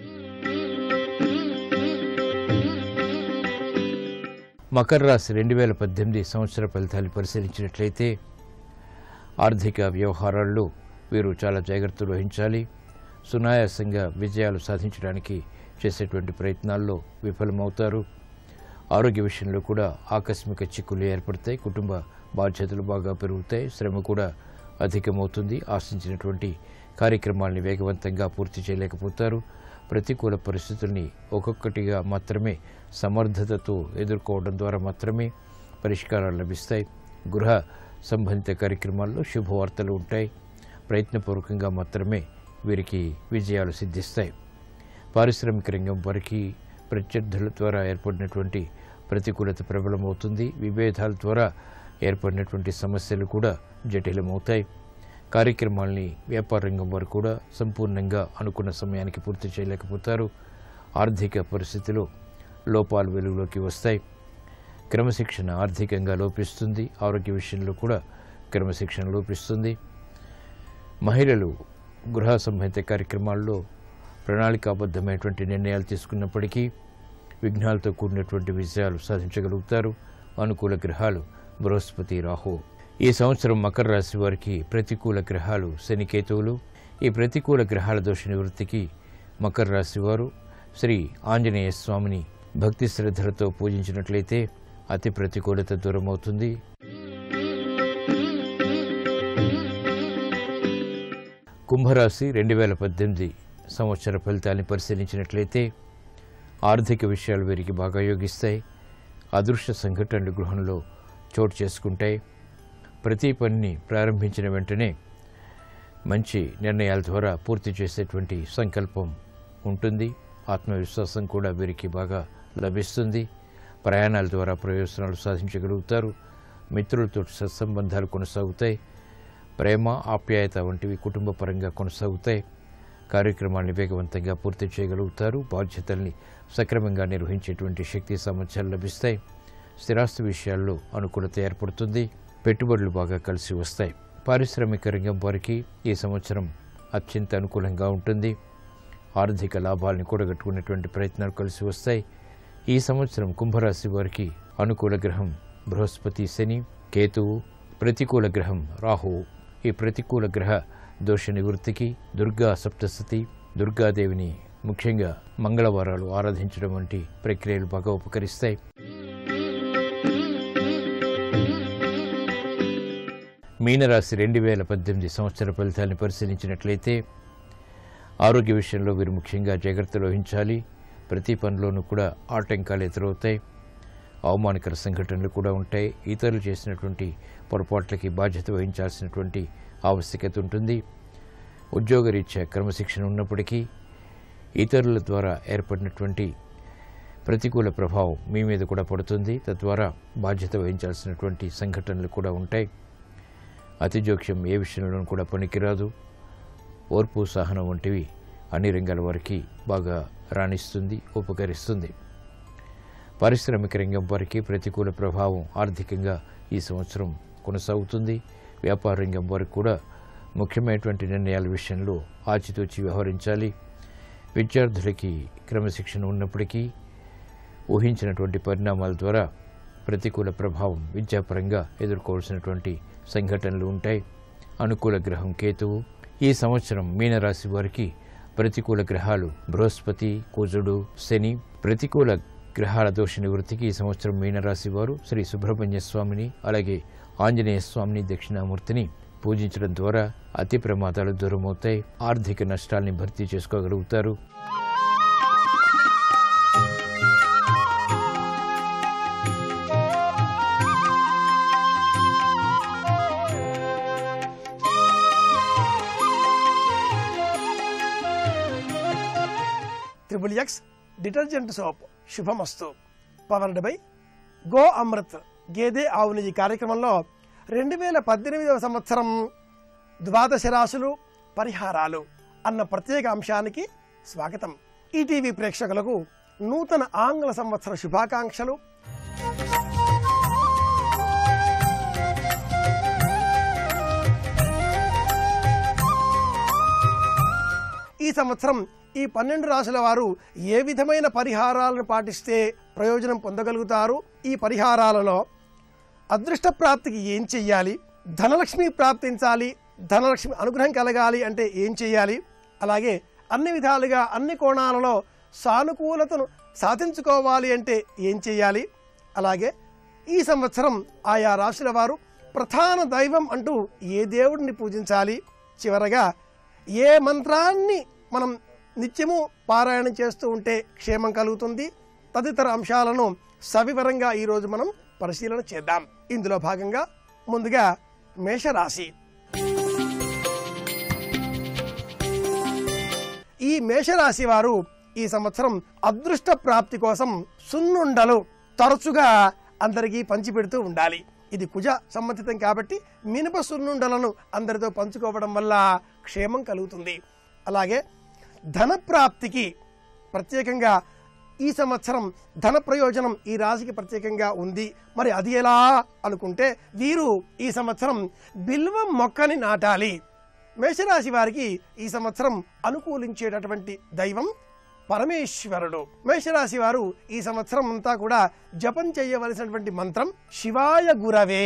మకర రాశి రెండు వేల పద్దెనిమిది సంవత్సర ఫలితాలు పరిశీలించినట్లయితే ఆర్థిక వ్యవహారాల్లో వీరు చాలా జాగ్రత్తలు వహించాలి. సునాయాసంగా విజయాలు సాధించడానికి చేసేటువంటి ప్రయత్నాల్లో విఫలమవుతారు. ఆరోగ్య విషయంలో కూడా ఆకస్మిక చిక్కులు ఏర్పడతాయి. కుటుంబ బాధ్యతలు బాగా పెరుగుతాయి. శ్రమ కూడా అధికమవుతుంది. ఆశించినటువంటి కార్యక్రమాల్ని వేగవంతంగా పూర్తి చేయలేకపోతారు. ప్రతికూల పరిస్థితుల్ని ఒక్కొక్కటిగా మాత్రమే సమర్థతతో ఎదుర్కోవడం ద్వారా మాత్రమే పరిష్కారాలు లభిస్తాయి. గృహ సంబంధిత కార్యక్రమాల్లో శుభవార్తలు ఉంటాయి. ప్రయత్నపూర్వకంగా మాత్రమే వీరికి విజయాలు సిద్ధిస్తాయి. పారిశ్రామిక రంగం వారికి ప్రత్యర్థుల ద్వారా ఏర్పడినటువంటి ప్రతికూలత ప్రబలమవుతుంది. విభేదాల ద్వారా ఏర్పడినటువంటి సమస్యలు కూడా జటిలమవుతాయి. కార్యక్రమాల్ని వ్యాపార రంగం వారు కూడా సంపూర్ణంగా అనుకున్న సమయానికి పూర్తి చేయలేకపోతారు. ఆర్థిక పరిస్థితిలో లోపాలు వెలుగులోకి వస్తాయి. క్రమశిక్షణ ఆర్థికంగా లోపిస్తుంది. ఆరోగ్య విషయంలో కూడా క్రమశిక్షణ లోపిస్తుంది. మహిళలు గృహ సంబంధిత కార్యక్రమాల్లో ప్రణాళికాబద్ధమైనటువంటి నిర్ణయాలు తీసుకున్నప్పటికీ విఘ్నాలతో కూడినటువంటి విజయాలు సాధించగలుగుతారు. అనుకూల గ్రహాలు బృహస్పతి, రాహు. ఈ సంవత్సరం మకర రాశి వారికి ప్రతికూల గ్రహాలు శని, కేతువులు. ఈ ప్రతికూల గ్రహాల దోష నివృత్తికి మకర రాశి వారు శ్రీ ఆంజనేయ స్వామిని భక్తి శ్రద్ధలతో పూజించినట్లయితే అతి ప్రతికూలత దూరమవుతుంది. కుంభరాశి రెండు వేల పద్దెనిమిది సంవత్సర ఫలితాన్ని పరిశీలించినట్లయితే ఆర్థిక విషయాలు వీరికి బాగా యోగిస్తాయి. అదృశ్య సంఘటనలు గృహంలో చోటు చేసుకుంటాయి. ప్రతి పనిని ప్రారంభించిన వెంటనే మంచి నిర్ణయాల ద్వారా పూర్తి చేసేటువంటి సంకల్పం ఉంటుంది. ఆత్మవిశ్వాసం కూడా వీరికి బాగా లభిస్తుంది. ప్రయాణాల ద్వారా ప్రయోజనాలు సాధించగలుగుతారు. మిత్రులతో సత్సంబంధాలు కొనసాగుతాయి. ప్రేమ, ఆప్యాయత వంటివి కుటుంబ పరంగా కొనసాగుతాయి. కార్యక్రమాన్ని వేగవంతంగా పూర్తి చేయగలుగుతారు. బాధ్యతల్ని సక్రమంగా నిర్వహించేటువంటి శక్తి సామర్థ్యాలు లభిస్తాయి. స్థిరాస్తి విషయాల్లో అనుకూలత ఏర్పడుతుంది. పెట్టుబడులు బాగా కలిసి వస్తాయి. పారిశ్రామిక రంగం వారికి ఈ సంవత్సరం అత్యంత అనుకూలంగా ఉంటుంది. ఆర్థిక లాభాలను కూడగట్టుకునేటువంటి ప్రయత్నాలు కలిసి వస్తాయి. ఈ సంవత్సరం కుంభరాశి వారికి అనుకూల గ్రహం బృహస్పతి, శని, కేతువు. ప్రతికూల గ్రహం రాహువు. ఈ ప్రతికూల గ్రహ దోష నివృత్తికి దుర్గా సప్తశతి, దుర్గాదేవిని ముఖ్యంగా మంగళవారాలు ఆరాధించడం వంటి ప్రక్రియలు బాగా ఉపకరిస్తాయి. మీనరాశి రెండు వేల పద్దెనిమిది సంవత్సర ఫలితాన్ని పరిశీలించినట్లయితే ఆరోగ్య విషయంలో వీరు ముఖ్యంగా జాగ్రత్తలు వహించాలి. ప్రతి పనిలోనూ కూడా ఆటంకాలు ఎదురవుతాయి. అవమానకర సంఘటనలు కూడా ఉంటాయి. ఇతరులు చేసినటువంటి పొరపాట్లకి బాధ్యత వహించాల్సినటువంటి ఆవశ్యకత ఉంటుంది. ఉద్యోగరీత్యా క్రమశిక్షణ ఉన్నప్పటికీ ఇతరుల ద్వారా ఏర్పడినటువంటి ప్రతికూల ప్రభావం మీ మీద కూడా పడుతుంది. తద్వారా బాధ్యత వహించాల్సినటువంటి సంఘటనలు కూడా ఉంటాయి. అతి జోక్యం ఏ విషయంలోనూ కూడా పనికిరాదు. ఓర్పు, సహనం వంటివి అన్ని రంగాల వారికి బాగా రాణిస్తుంది, ఉపకరిస్తుంది. పారిశ్రామిక రంగం వారికి ప్రతికూల ప్రభావం ఆర్థికంగా ఈ సంవత్సరం కొనసాగుతుంది. వ్యాపార రంగం వారికి కూడా ముఖ్యమైనటువంటి నిర్ణయాల విషయంలో ఆచితూచి వ్యవహరించాలి. విద్యార్థులకి క్రమశిక్షణ ఉన్నప్పటికీ ఊహించినటువంటి పరిణామాల ద్వారా ప్రతికూల ప్రభావం విద్యాపరంగా ఎదుర్కోవాల్సినటువంటి సంఘటనలు ఉంటాయి. అనుకూల గ్రహం కేతువు. ఈ సంవత్సరం మీనరాశి వారికి ప్రతికూల గ్రహాలు బృహస్పతి, కుజుడు, శని. ప్రతికూల గ్రహాల దోష నివృత్తికి ఈ సంవత్సరం మీనరాశి వారు శ్రీ సుబ్రహ్మణ్య స్వామిని అలాగే ఆంజనేయ స్వామిని, దక్షిణామూర్తిని పూజించడం ద్వారా అతి ప్రమాదాలు దూరమవుతాయి. ఆర్థిక నష్టాల్ని భర్తీ చేసుకోగలుగుతారు. ట్రిపుల్ ఎక్స్ డిటర్జెంట్ సోప్ శుభమస్తు. పవర్డ్ బై గో అమృత్ గేదె ఆవు నెయ్యి కార్యక్రమంలో రెండు వేల పద్దెనిమిదవ సంవత్సరం ద్వాదశ రాశులు పరిహారాలు అన్న ప్రత్యేక అంశానికి స్వాగతం. ఈటీవీ ప్రేక్షకులకు నూతన ఆంగ్ల సంవత్సర శుభాకాంక్షలు. ఈ సంవత్సరం ఈ పన్నెండు రాశుల వారు ఏ విధమైన పరిహారాలను పాటిస్తే ప్రయోజనం పొందగలుగుతారు? ఈ పరిహారాలలో అదృష్ట ప్రాప్తికి ఏం చెయ్యాలి, ధనలక్ష్మి ప్రాప్తించాలి, ధనలక్ష్మి అనుగ్రహం కలగాలి అంటే ఏం చెయ్యాలి, అలాగే అన్ని విధాలుగా అన్ని కోణాలలో సానుకూలతను సాధించుకోవాలి అంటే ఏం చెయ్యాలి, అలాగే ఈ సంవత్సరం ఆయా రాశుల వారు ప్రధాన దైవం అంటూ ఏ దేవుడిని పూజించాలి, చివరగా ఏ మంత్రాన్ని మనం నిత్యము పారాయణం చేస్తూ ఉంటే క్షేమం కలుగుతుంది, తదితర అంశాలను సవివరంగా ఈరోజు మనం పరిశీలన చేద్దాం. ఇందులో భాగంగా ముందుగా మేషరాశి. ఈ మేషరాశి వారు ఈ సంవత్సరం అదృష్ట ప్రాప్తి కోసం సున్నుండలు తరచుగా అందరికీ పంచిపెడుతూ ఉండాలి. ఇది కుజ సంబంధితం కాబట్టి మినప సున్నుండలను అందరితో పంచుకోవడం వల్ల క్షేమం కలుగుతుంది. అలాగే ధన ప్రాప్తికి ప్రత్యేకంగా ఈ సంవత్సరం ధన ప్రయోజనం ఈ రాశికి ప్రత్యేకంగా ఉంది. మరి అది ఎలా అనుకుంటే వీరు ఈ సంవత్సరం బిల్వం మొక్కని నాటాలి. మేషరాశి వారికి ఈ సంవత్సరం అనుకూలించేటటువంటి దైవం పరమేశ్వరుడు. మేషరాశి వారు ఈ సంవత్సరం అంతా కూడా జపం చేయవలసినటువంటి మంత్రం శివాయ గురవే.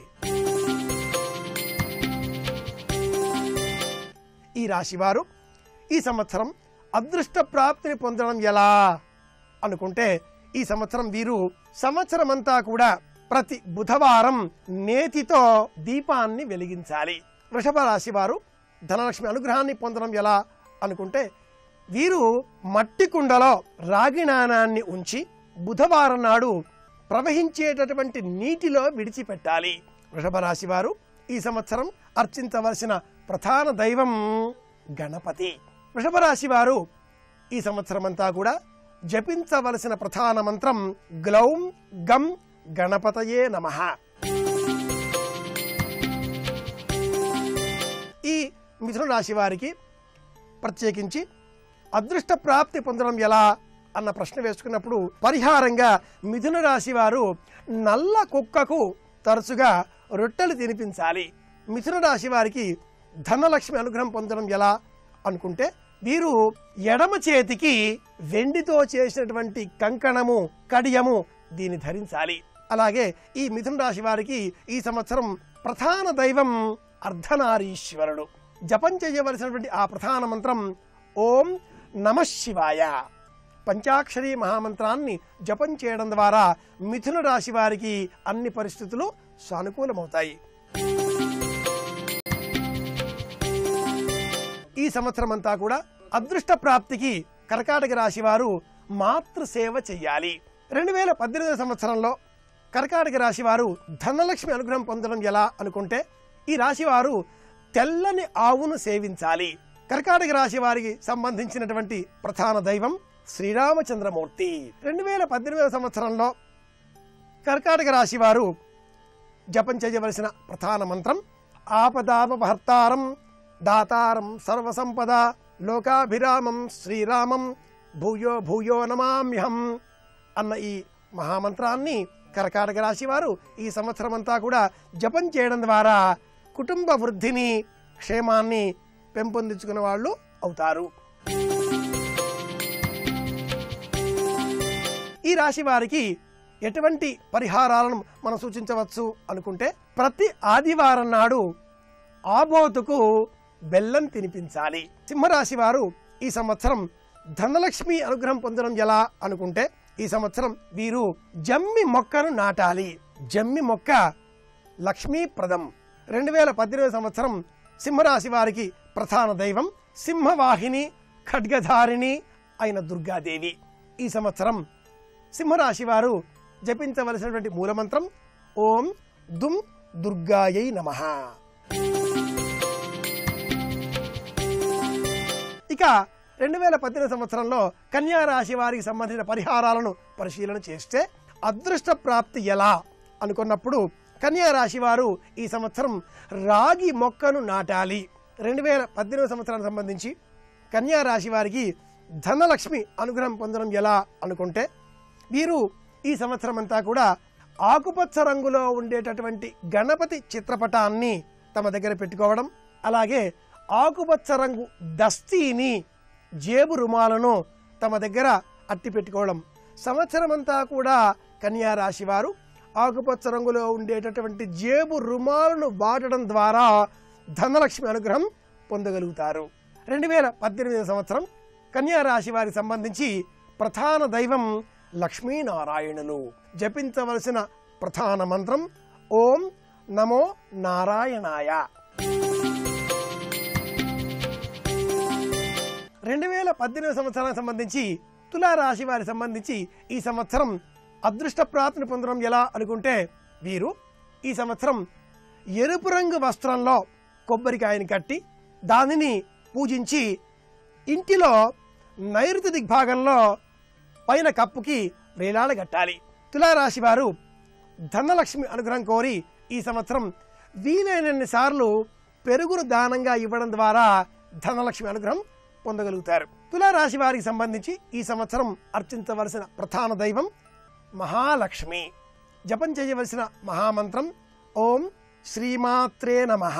ఈ రాశి వారు ఈ సంవత్సరం అదృష్ట ప్రాప్తిని పొందడం ఎలా అనుకుంటే ఈ సంవత్సరం వీరు సంవత్సరం అంతా కూడా ప్రతి బుధవారం నేతితో దీపాన్ని వెలిగించాలి. వృషభ రాశి వారు ధనలక్ష్మి అనుగ్రహాన్ని పొందడం ఎలా అనుకుంటే వీరు మట్టి కుండలో రాగి నాణాన్ని ఉంచి బుధవారం నాడు ప్రవహించేటటువంటి నీటిలో విడిచిపెట్టాలి. వృషభ రాశి వారు ఈ సంవత్సరం అర్చించవలసిన ప్రధాన దైవం గణపతి. వృషభ రాశి వారు ఈ సంవత్సరం అంతా కూడా జపించవలసిన ప్రధాన మంత్రం గ్లౌం గం గణపతయే నమః. ఈ మిథున రాశి వారికి ప్రత్యేకించి అదృష్ట ప్రాప్తి పొందడం ఎలా అన్న ప్రశ్న వేసుకున్నప్పుడు పరిహారంగా మిథున రాశి వారు నల్ల కుక్కకు తరచుగా రొట్టెలు తినిపించాలి. మిథున రాశి వారికి ధనలక్ష్మి అనుగ్రహం పొందడం ఎలా అనుకుంటే వీరు ఎడమ చేతికి వెండితో చేసినటువంటి కంకణము, కడియము దీన్ని ధరించాలి. అలాగే ఈ మిథున రాశి వారికి ఈ సంవత్సరం ప్రధాన దైవం అర్ధనారీశ్వరుడు. జపం చేయవలసినటువంటి ఆ ప్రధాన మంత్రం ఓం నమః శివాయ. పంచాక్షరి మహామంత్రాన్ని జపం చేయడం ద్వారా మిథున రాశి వారికి అన్ని పరిస్థితులు సానుకూలమవుతాయి. ఈ సంవత్సరం అంతా కూడా అదృష్ట ప్రాప్తికి కర్కాటక రాశి వారు మాతృసేవ చెయ్యాలి. రెండు వేల పద్దెనిమిది సంవత్సరంలో కర్కాటక రాశి వారు ధనలక్ష్మి అనుగ్రహం పొందడం ఎలా అనుకుంటే ఈ రాశి వారు తెల్లని ఆవును సేవించాలి. కర్కాటక రాశి వారికి సంబంధించినటువంటి ప్రధాన దైవం శ్రీరామచంద్రమూర్తి. రెండు వేల పద్దెనిమిదవ సంవత్సరంలో కర్కాటక రాశి వారు జపం చేయవలసిన ప్రధాన మంత్రం ఆపదాపహర్తారం దాతారం సర్వసంపద లోకాభిరామం శ్రీరామం భూయో భూయో నమామ్యహం అన్న ఈ మహామంత్రాన్ని కర్కాటక రాశి వారు ఈ సంవత్సరం అంతా కూడా జపం చేయడం ద్వారా కుటుంబ వృద్ధిని క్షేమాన్ని పెంపొందించుకునే వాళ్ళు అవుతారు. ఈ రాశి వారికి ఎటువంటి పరిహారాలను మనం సూచించవచ్చు అనుకుంటే, ప్రతి ఆదివారం నాడు ఆబోతుకు బెల్లం తినిపించాలి. సింహరాశి వారు ఈ సంవత్సరం ధనలక్ష్మి అనుగ్రహం పొందడం ఎలా అనుకుంటే, ఈ సంవత్సరం వీరు జమ్మి మొక్కను నాటాలి. జమ్మి మొక్క లక్ష్మీప్రదం. రెండు వేల పద్దెనిమిది సంవత్సరం సింహరాశి వారికి ప్రధాన దైవం సింహవాహిని ఖడ్గధారిణి అయిన దుర్గాదేవి. ఈ సంవత్సరం సింహరాశి వారు జపించవలసినటువంటి మూలమంత్రం ఓం దుం దుర్గాయై నమః. ఇక రెండు వేల పద్దెనిమిది సంవత్సరంలో కన్యా రాశి వారికి సంబంధించిన పరిహారాలను పరిశీలన చేస్తే, అదృష్ట ప్రాప్తి ఎలా అనుకున్నప్పుడు కన్యా రాశి వారు ఈ సంవత్సరం రాగి మొక్కను నాటాలి. రెండు వేల పద్దెనిమిది సంవత్సరానికి సంబంధించి కన్యా రాశి వారికి ధనలక్ష్మి అనుగ్రహం పొందడం ఎలా అనుకుంటే, వీరు ఈ సంవత్సరం అంతా కూడా ఆకుపచ్చ రంగులో ఉండేటటువంటి గణపతి చిత్రపటాన్ని తమ దగ్గర పెట్టుకోవడం, అలాగే ఆకుపచ్చ రంగు దస్తీని జేబు రుమాలను తమ దగ్గర అట్టి పెట్టుకోవడం. సంవత్సరం అంతా కూడా కన్యా రాశి వారు ఆకుపచ్చ రంగులో ఉండేటటువంటి జేబు రుమాలను వాడడం ద్వారా ధనలక్ష్మి అనుగ్రహం పొందగలుగుతారు. రెండు వేల పద్దెనిమిది సంవత్సరం కన్యా రాశి వారికి సంబంధించి ప్రధాన దైవం లక్ష్మీనారాయణులు. జపించవలసిన ప్రధాన మంత్రం ఓం నమో నారాయణాయ. రెండు వేల పద్దెనిమిది సంవత్సరానికి సంబంధించి తులారాశి వారికి సంబంధించి ఈ సంవత్సరం అదృష్ట ప్రాప్తిని పొందడం ఎలా అనుకుంటే, వీరు ఈ సంవత్సరం ఎరుపు రంగు వస్త్రంలో కొబ్బరికాయని కట్టి దానిని పూజించి ఇంటిలో నైరుతి దిగ్భాగంలో పైన కప్పుకి వేలాడగట్టాలి. తులారాశి వారు ధనలక్ష్మి అనుగ్రహం కోరి ఈ సంవత్సరం వీలైనన్ని సార్లు పెరుగును దానంగా ఇవ్వడం ద్వారా ధనలక్ష్మి అనుగ్రహం పొందగలుగుతారు. తులారాశి వారికి సంబంధించి ఈ సంవత్సరం అర్చించవలసిన ప్రధాన దైవం మహాలక్ష్మి. జపం చేయవలసిన మహామంత్రం ఓం శ్రీమాత్రే నమః.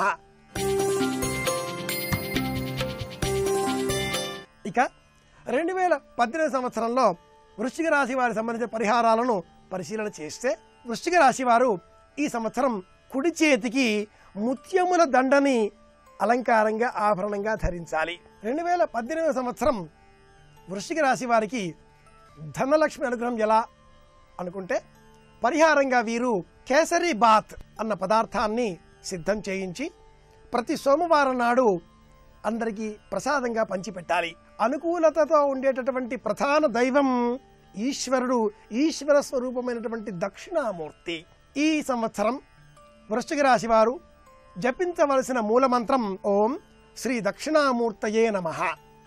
ఇక రెండు వేల పద్దెనిమిది సంవత్సరంలో వృశ్చిక రాశి వారికి సంబంధించిన పరిహారాలను పరిశీలన చేస్తే, వృశ్చిక రాశి వారు ఈ సంవత్సరం కుడి చేతికి ముత్యముల దండని అలంకారంగా ఆభరణంగా ధరించాలి. రెండు వేల పద్దెనిమిది సంవత్సరం వృశ్చిక రాశి వారికి ధనలక్ష్మి అనుగ్రహం ఎలా అనుకుంటే, పరిహారంగా వీరు కేసరి బాత్ అన్న పదార్థాన్ని సిద్ధం చేయించి ప్రతి సోమవారం నాడు అందరికీ ప్రసాదంగా పంచిపెట్టాలి. అనుకూలతతో ఉండేటటువంటి ప్రధాన దైవం ఈశ్వరుడు, ఈశ్వర స్వరూపమైనటువంటి దక్షిణామూర్తి. ఈ సంవత్సరం వృశ్చిక రాశి వారు జపించవలసిన మూలమంత్రం ఓం శ్రీ దక్షిణామూర్తయే నమః.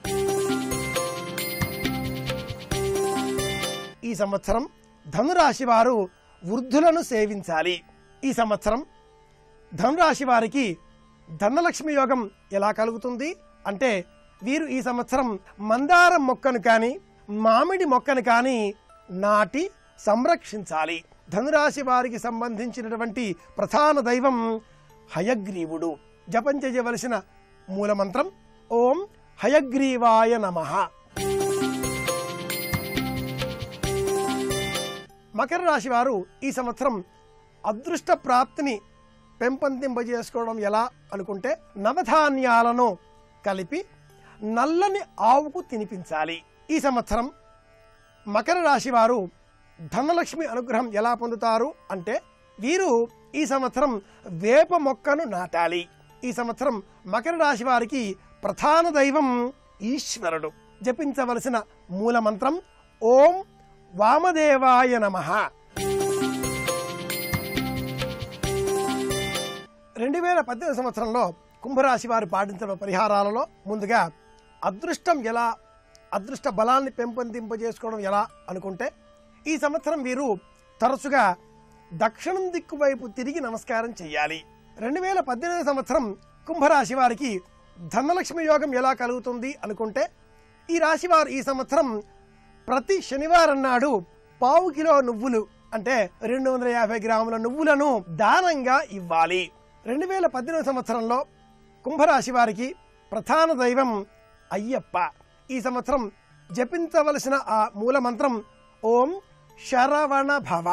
ఈ సంవత్సరం ధనురాశి వారు వృద్ధులను సేవించాలి. ఈ సంవత్సరం ధనురాశి వారికి ధనలక్ష్మి యోగం ఎలా కలుగుతుంది అంటే, వీరు ఈ సంవత్సరం మందారం మొక్కను కానీ మామిడి మొక్కను కానీ నాటి సంరక్షించాలి. ధనురాశి వారికి సంబంధించినటువంటి ప్రధాన దైవం హయగ్రీవుడు. జపం చేయవలసిన మూలమంత్రం ఓం హయగ్రీవాయ నమః. మకర రాశి వారు ఈ సంవత్సరం అదృష్ట ప్రాప్తిని పెంపొందింపజేసుకోవడం ఎలా అనుకుంటే, నవధాన్యాలను కలిపి నల్లని ఆవుకు తినిపించాలి. ఈ సంవత్సరం మకర రాశి వారు ధనలక్ష్మి అనుగ్రహం ఎలా పొందుతారు అంటే, వీరు ఈ సంవత్సరం వేప మొక్కను నాటాలి. ఈ సంవత్సరం మకర రాశి వారికి ప్రధాన దైవం ఈశ్వరుడు. జపించవలసిన మూలమంత్రం ఓం వామదేవాయ నమః. రెండు వేల పద్దెనిమిది సంవత్సరంలో కుంభరాశి వారు పాటించిన పరిహారాలలో ముందుగా అదృష్టం ఎలా, అదృష్ట బలాన్ని పెంపొందింపజేసుకోవడం ఎలా అనుకుంటే, ఈ సంవత్సరం వీరు తరచుగా దక్షిణం దిక్కు వైపు తిరిగి నమస్కారం చేయాలి. రెండు వేల పద్దెనిమిది సంవత్సరం కుంభరాశి వారికి ధనలక్ష్మి యోగం ఎలా కలుగుతుంది అనుకుంటే ఈ రాశివారు ఈ సంవత్సరం ప్రతి శనివారం నాడు పావు కిలో నువ్వులు అంటే రెండు వందల యాభై గ్రాముల నువ్వులను దానంగా ఇవ్వాలి. రెండు వేల పద్దెనిమిది సంవత్సరంలో కుంభరాశి వారికి ప్రధాన దైవం అయ్యప్ప. ఈ సంవత్సరం జపించవలసిన ఆ మూల మంత్రం ఓం శరవణ భవ.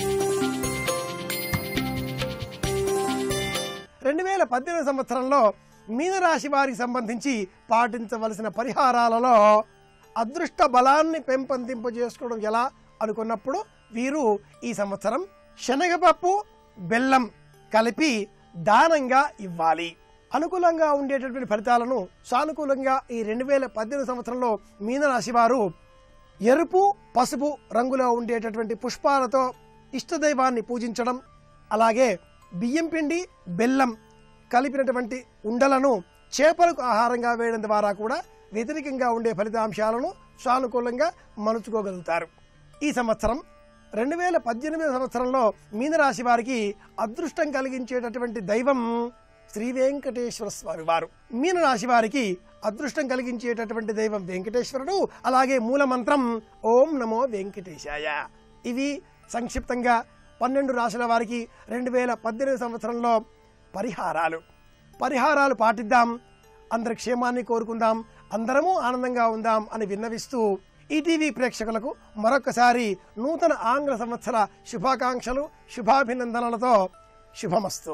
రెండు వేల పద్దెనిమిది సంవత్సరంలో మీనరాశి వారికి సంబంధించి పాటించవలసిన పరిహారాలలో అదృష్ట బలాన్ని పెంపొందింప చేసుకోవడం ఎలా అనుకున్నప్పుడు వీరు ఈ సంవత్సరం శనగపప్పు బెల్లం కలిపి దానంగా ఇవ్వాలి. అనుకూలంగా ఉండేటటువంటి ఫలితాలను సానుకూలంగా ఈ రెండు వేల పద్దెనిమిది సంవత్సరంలో మీనరాశి వారు ఎరుపు పసుపు రంగులో ఉండేటటువంటి పుష్పాలతో ఇష్టదైవాన్ని పూజించడం, అలాగే బియ్యం పిండి బెల్లం కలిపినటువంటి ఉండలను చేపలకు ఆహారంగా వేయడం ద్వారా కూడా వ్యతిరేకంగా ఉండే ఫలితాంశాలను సానుకూలంగా మలుచుకోగలుగుతారు. ఈ సంవత్సరం రెండు వేల పద్దెనిమిది సంవత్సరంలో మీనరాశి వారికి అదృష్టం కలిగించేటటువంటి దైవం శ్రీ వెంకటేశ్వర స్వామి వారు. మీనరాశి వారికి అదృష్టం కలిగించేటటువంటి దైవం వెంకటేశ్వరుడు, అలాగే మూల మంత్రం ఓం నమో వెంకటేశాయ. ఇవి సంక్షిప్తంగా పన్నెండు రాశుల వారికి రెండు వేల పద్దెనిమిది సంవత్సరంలో పరిహారాలు. పరిహారాలు పాటిద్దాం, అందరి క్షేమాన్ని కోరుకుందాం, అందరము ఆనందంగా ఉందాం అని విన్నవిస్తూ ఈటీవీ ప్రేక్షకులకు మరొకసారి నూతన ఆంగ్ల సంవత్సర శుభాకాంక్షలు శుభాభినందనలతో శుభమస్తు.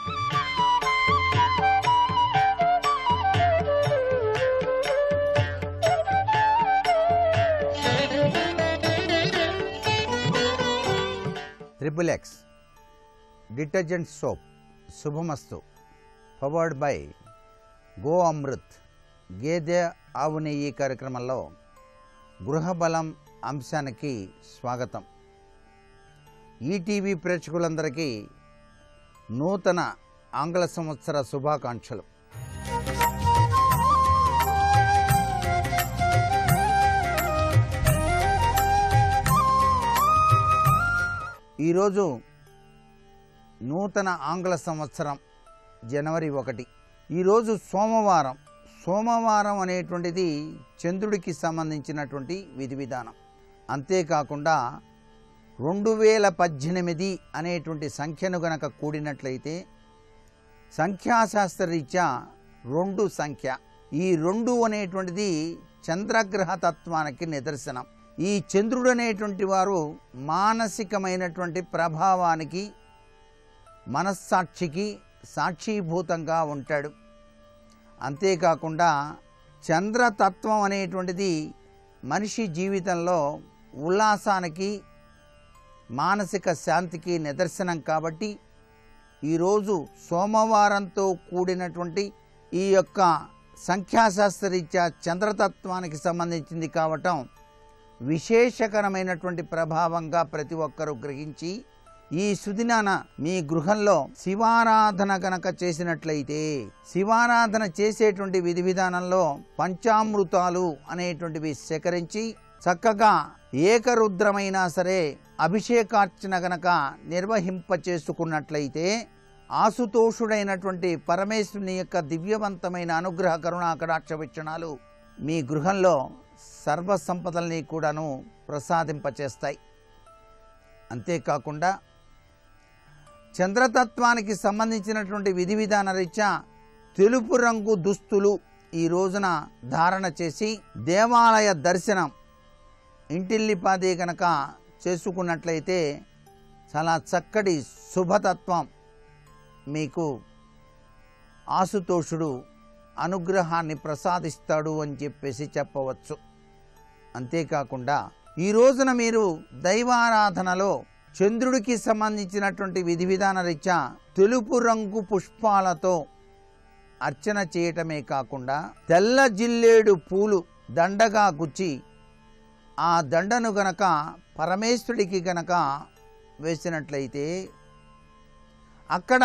ట్రిపుల్ ఎక్స్ డిటర్జెంట్ సోప్ శుభమస్తు పవర్డ్ బై గో అమృత్ గేదె ఆవు నెయ్యి కార్యక్రమంలో గృహబలం అంశానికి స్వాగతం. ఈటీవీ ప్రేక్షకులందరికీ నూతన ఆంగ్ల సంవత్సర శుభాకాంక్షలు. ఈరోజు నూతన ఆంగ్ల సంవత్సరం జనవరి ఒకటి. ఈరోజు సోమవారం. సోమవారం అనేటువంటిది చంద్రుడికి సంబంధించినటువంటి విధి విధానం. అంతేకాకుండా రెండు వేల పద్దెనిమిది అనేటువంటి సంఖ్యను గనక కూడినట్లయితే సంఖ్యాశాస్త్రరీత్యా రెండు సంఖ్య. ఈ రెండు అనేటువంటిది చంద్రగ్రహ తత్వానికి నిదర్శనం. ఈ చంద్రుడు అనేటువంటి వారు మానసికమైనటువంటి ప్రభావానికి మనస్సాక్షికి సాక్షీభూతంగా ఉంటాడు. అంతేకాకుండా చంద్రతత్వం అనేటువంటిది మనిషి జీవితంలో ఉల్లాసానికి మానసిక శాంతికి నిదర్శనం. కాబట్టి ఈరోజు సోమవారంతో కూడినటువంటి ఈ యొక్క సంఖ్యాశాస్త్రరీత్యా చంద్రతత్వానికి సంబంధించింది కావటం విశేషకరమైనటువంటి ప్రభావంగా ప్రతి ఒక్కరూ గ్రహించి ఈ సుదినాన మీ గృహంలో శివారాధన గనక చేసినట్లయితే, శివారాధన చేసేటువంటి విధి విధానంలో పంచామృతాలు అనేటువంటివి సేకరించి చక్కగా ఏకరుద్రమైనా సరే అభిషేకార్చన గనక నిర్వహింప చేసుకున్నట్లయితే ఆసుతోషుడైనటువంటి పరమేశ్వరుని యొక్క దివ్యవంతమైన అనుగ్రహ కరుణా కటాక్ష వీక్షణాలు మీ గృహంలో సర్వసంపదల్ని కూడాను ప్రసాదింపచేస్తాయి. అంతేకాకుండా చంద్రతత్వానికి సంబంధించినటువంటి విధి విధాన రీత్యా తెలుపు రంగు దుస్తులు ఈ రోజున ధారణ చేసి దేవాలయ దర్శనం ఇంటిల్లిపాది కనుక చేసుకున్నట్లయితే చాలా చక్కటి శుభతత్వం మీకు ఆశుతోషుడు అనుగ్రహాన్ని ప్రసాదిస్తాడు అని చెప్పేసి చెప్పవచ్చు. అంతేకాకుండా ఈ రోజున మీరు దైవారాధనలో చంద్రుడికి సంబంధించినటువంటి విధి విధాన రీత్యా తెలుపు రంగు పుష్పాలతో అర్చన చేయటమే కాకుండా తెల్ల జిల్లేడు పూలు దండగా గుచ్చి ఆ దండను గనక పరమేశ్వరుడికి గనక వేసినట్లయితే అక్కడ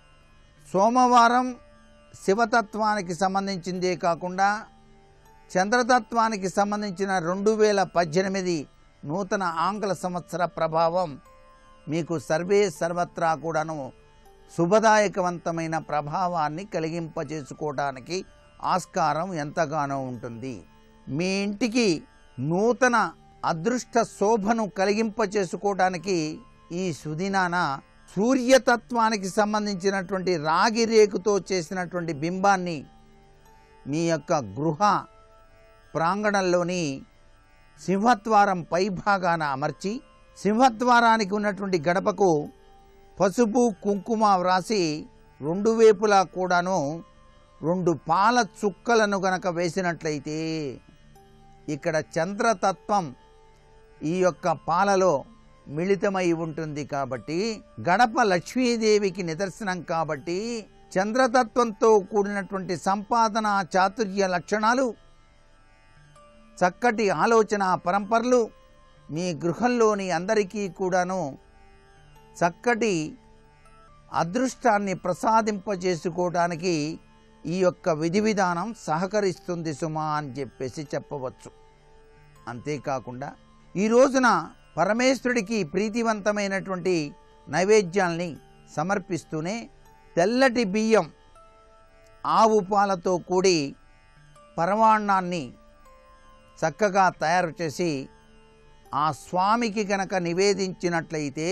సోమవారం శివతత్వానికి సంబంధించిందే కాకుండా చంద్రతత్వానికి సంబంధించిన రెండు వేల పద్దెనిమిది నూతన ఆంగ్ల సంవత్సర ప్రభావం మీకు సర్వే సర్వత్రా కూడాను శుభదాయకవంతమైన ప్రభావాన్ని కలిగింపజేసుకోవడానికి ఆస్కారం ఎంతగానో ఉంటుంది. మీ ఇంటికి నూతన అదృష్ట శోభను కలిగింపచేసుకోవడానికి ఈ సుదినాన సూర్యతత్వానికి సంబంధించినటువంటి రాగి రేకుతో చేసినటువంటి బింబాన్ని మీ యొక్క గృహ ప్రాంగణంలోని సింహద్వారం పైభాగాన అమర్చి సింహద్వారానికి ఉన్నటువంటి గడపకు పసుపు కుంకుమ వ్రాసి రెండు వైపులా కూడాను రెండు పాల చుక్కలను గనక వేసినట్లయితే ఇక్కడ చంద్రతత్వం ఈ యొక్క పాలలో మిళితమై ఉంటుంది. కాబట్టి గడప లక్ష్మీదేవికి నిదర్శనం. కాబట్టి చంద్రతత్వంతో కూడినటువంటి సంపాదన చాతుర్య లక్షణాలు, చక్కటి ఆలోచన పరంపరలు మీ గృహంలోని అందరికీ కూడాను చక్కటి అదృష్టాన్ని ప్రసాదింపజేసుకోవడానికి ఈ యొక్క విధి విధానం సహకరిస్తుంది సుమా అని చెప్పేసి చెప్పవచ్చు. అంతేకాకుండా ఈ రోజున పరమేశ్వరుడికి ప్రీతివంతమైనటువంటి నైవేద్యాల్ని సమర్పిస్తూనే తెల్లటి బియ్యం ఆవు పాలతో కూడి పరమాన్నాన్ని చక్కగా తయారు చేసి ఆ స్వామికి గనక నివేదించినట్లయితే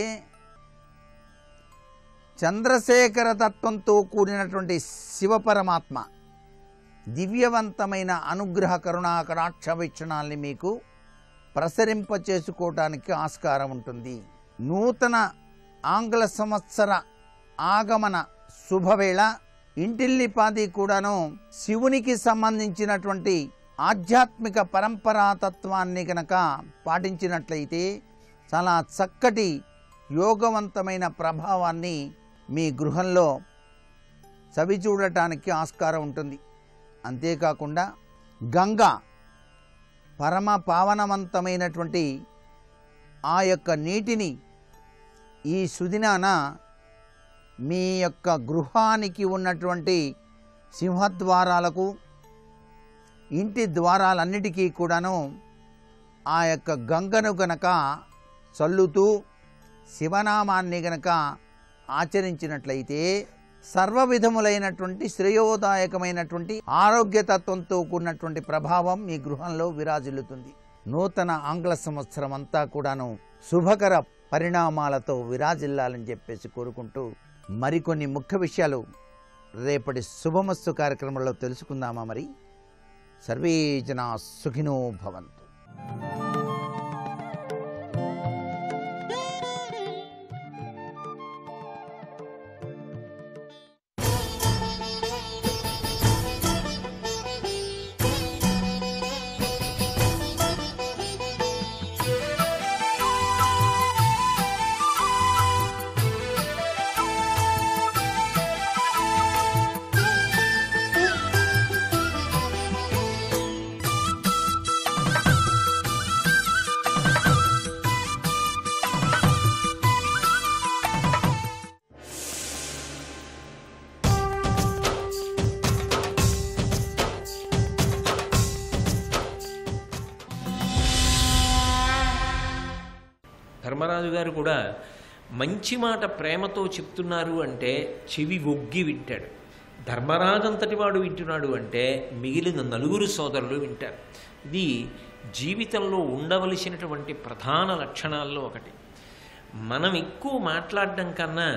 చంద్రశేఖర తత్వంతో కూడినటువంటి శివపరమాత్మ దివ్యవంతమైన అనుగ్రహ కరుణా కటాక్ష వీక్షణాల్ని మీకు ప్రసరింపచేసుకోవటానికి ఆస్కారం ఉంటుంది. నూతన ఆంగ్ల సంవత్సర ఆగమన శుభవేళ ఇంటిల్లిపాది కూడాను శివునికి సంబంధించినటువంటి ఆధ్యాత్మిక పరంపరా తత్వాన్ని గనక పాటించినట్లయితే చాలా చక్కటి యోగవంతమైన ప్రభావాన్ని మీ గృహంలో చవి చూడటానికి ఆస్కారం ఉంటుంది. అంతేకాకుండా గంగా పరమ పావనవంతమైనటువంటి ఆ యొక్క నీటిని ఈ సుదినాన మీ యొక్క గృహానికి ఉన్నటువంటి సింహద్వారాలకు, ఇంటి ద్వారాలన్నిటికీ కూడాను ఆ యొక్క గంగను గనక చల్లుతూ శివనామాన్ని గనక ఆచరించినట్లయితే సర్వ విధములైనటువంటి శ్రేయోదాయకమైనటువంటి ఆరోగ్యతత్వంతో కూడినటువంటి ప్రభావం మీ గృహంలో విరాజిల్లుతుంది. నూతన ఆంగ్ల సంవత్సరం అంతా కూడాను శుభకర పరిణామాలతో విరాజిల్లాలని చెప్పేసి కోరుకుంటూ మరికొన్ని ముఖ్య విషయాలు రేపటి శుభమస్తు కార్యక్రమంలో తెలుసుకుందామా? మరి సర్వే జనా సుఖినో భవంతు. ధర్మరాజు గారు కూడా మంచి మాట ప్రేమతో చెప్తున్నారు అంటే చెవి ఒగ్గి వింటాడు. ధర్మరాజు అంతటి వాడు వింటున్నాడు అంటే మిగిలిన నలుగురు సోదరులు వింటారు. ఇది జీవితంలో ఉండవలసినటువంటి ప్రధాన లక్షణాల్లో ఒకటి. మనం ఎక్కువ మాట్లాడడం కన్నా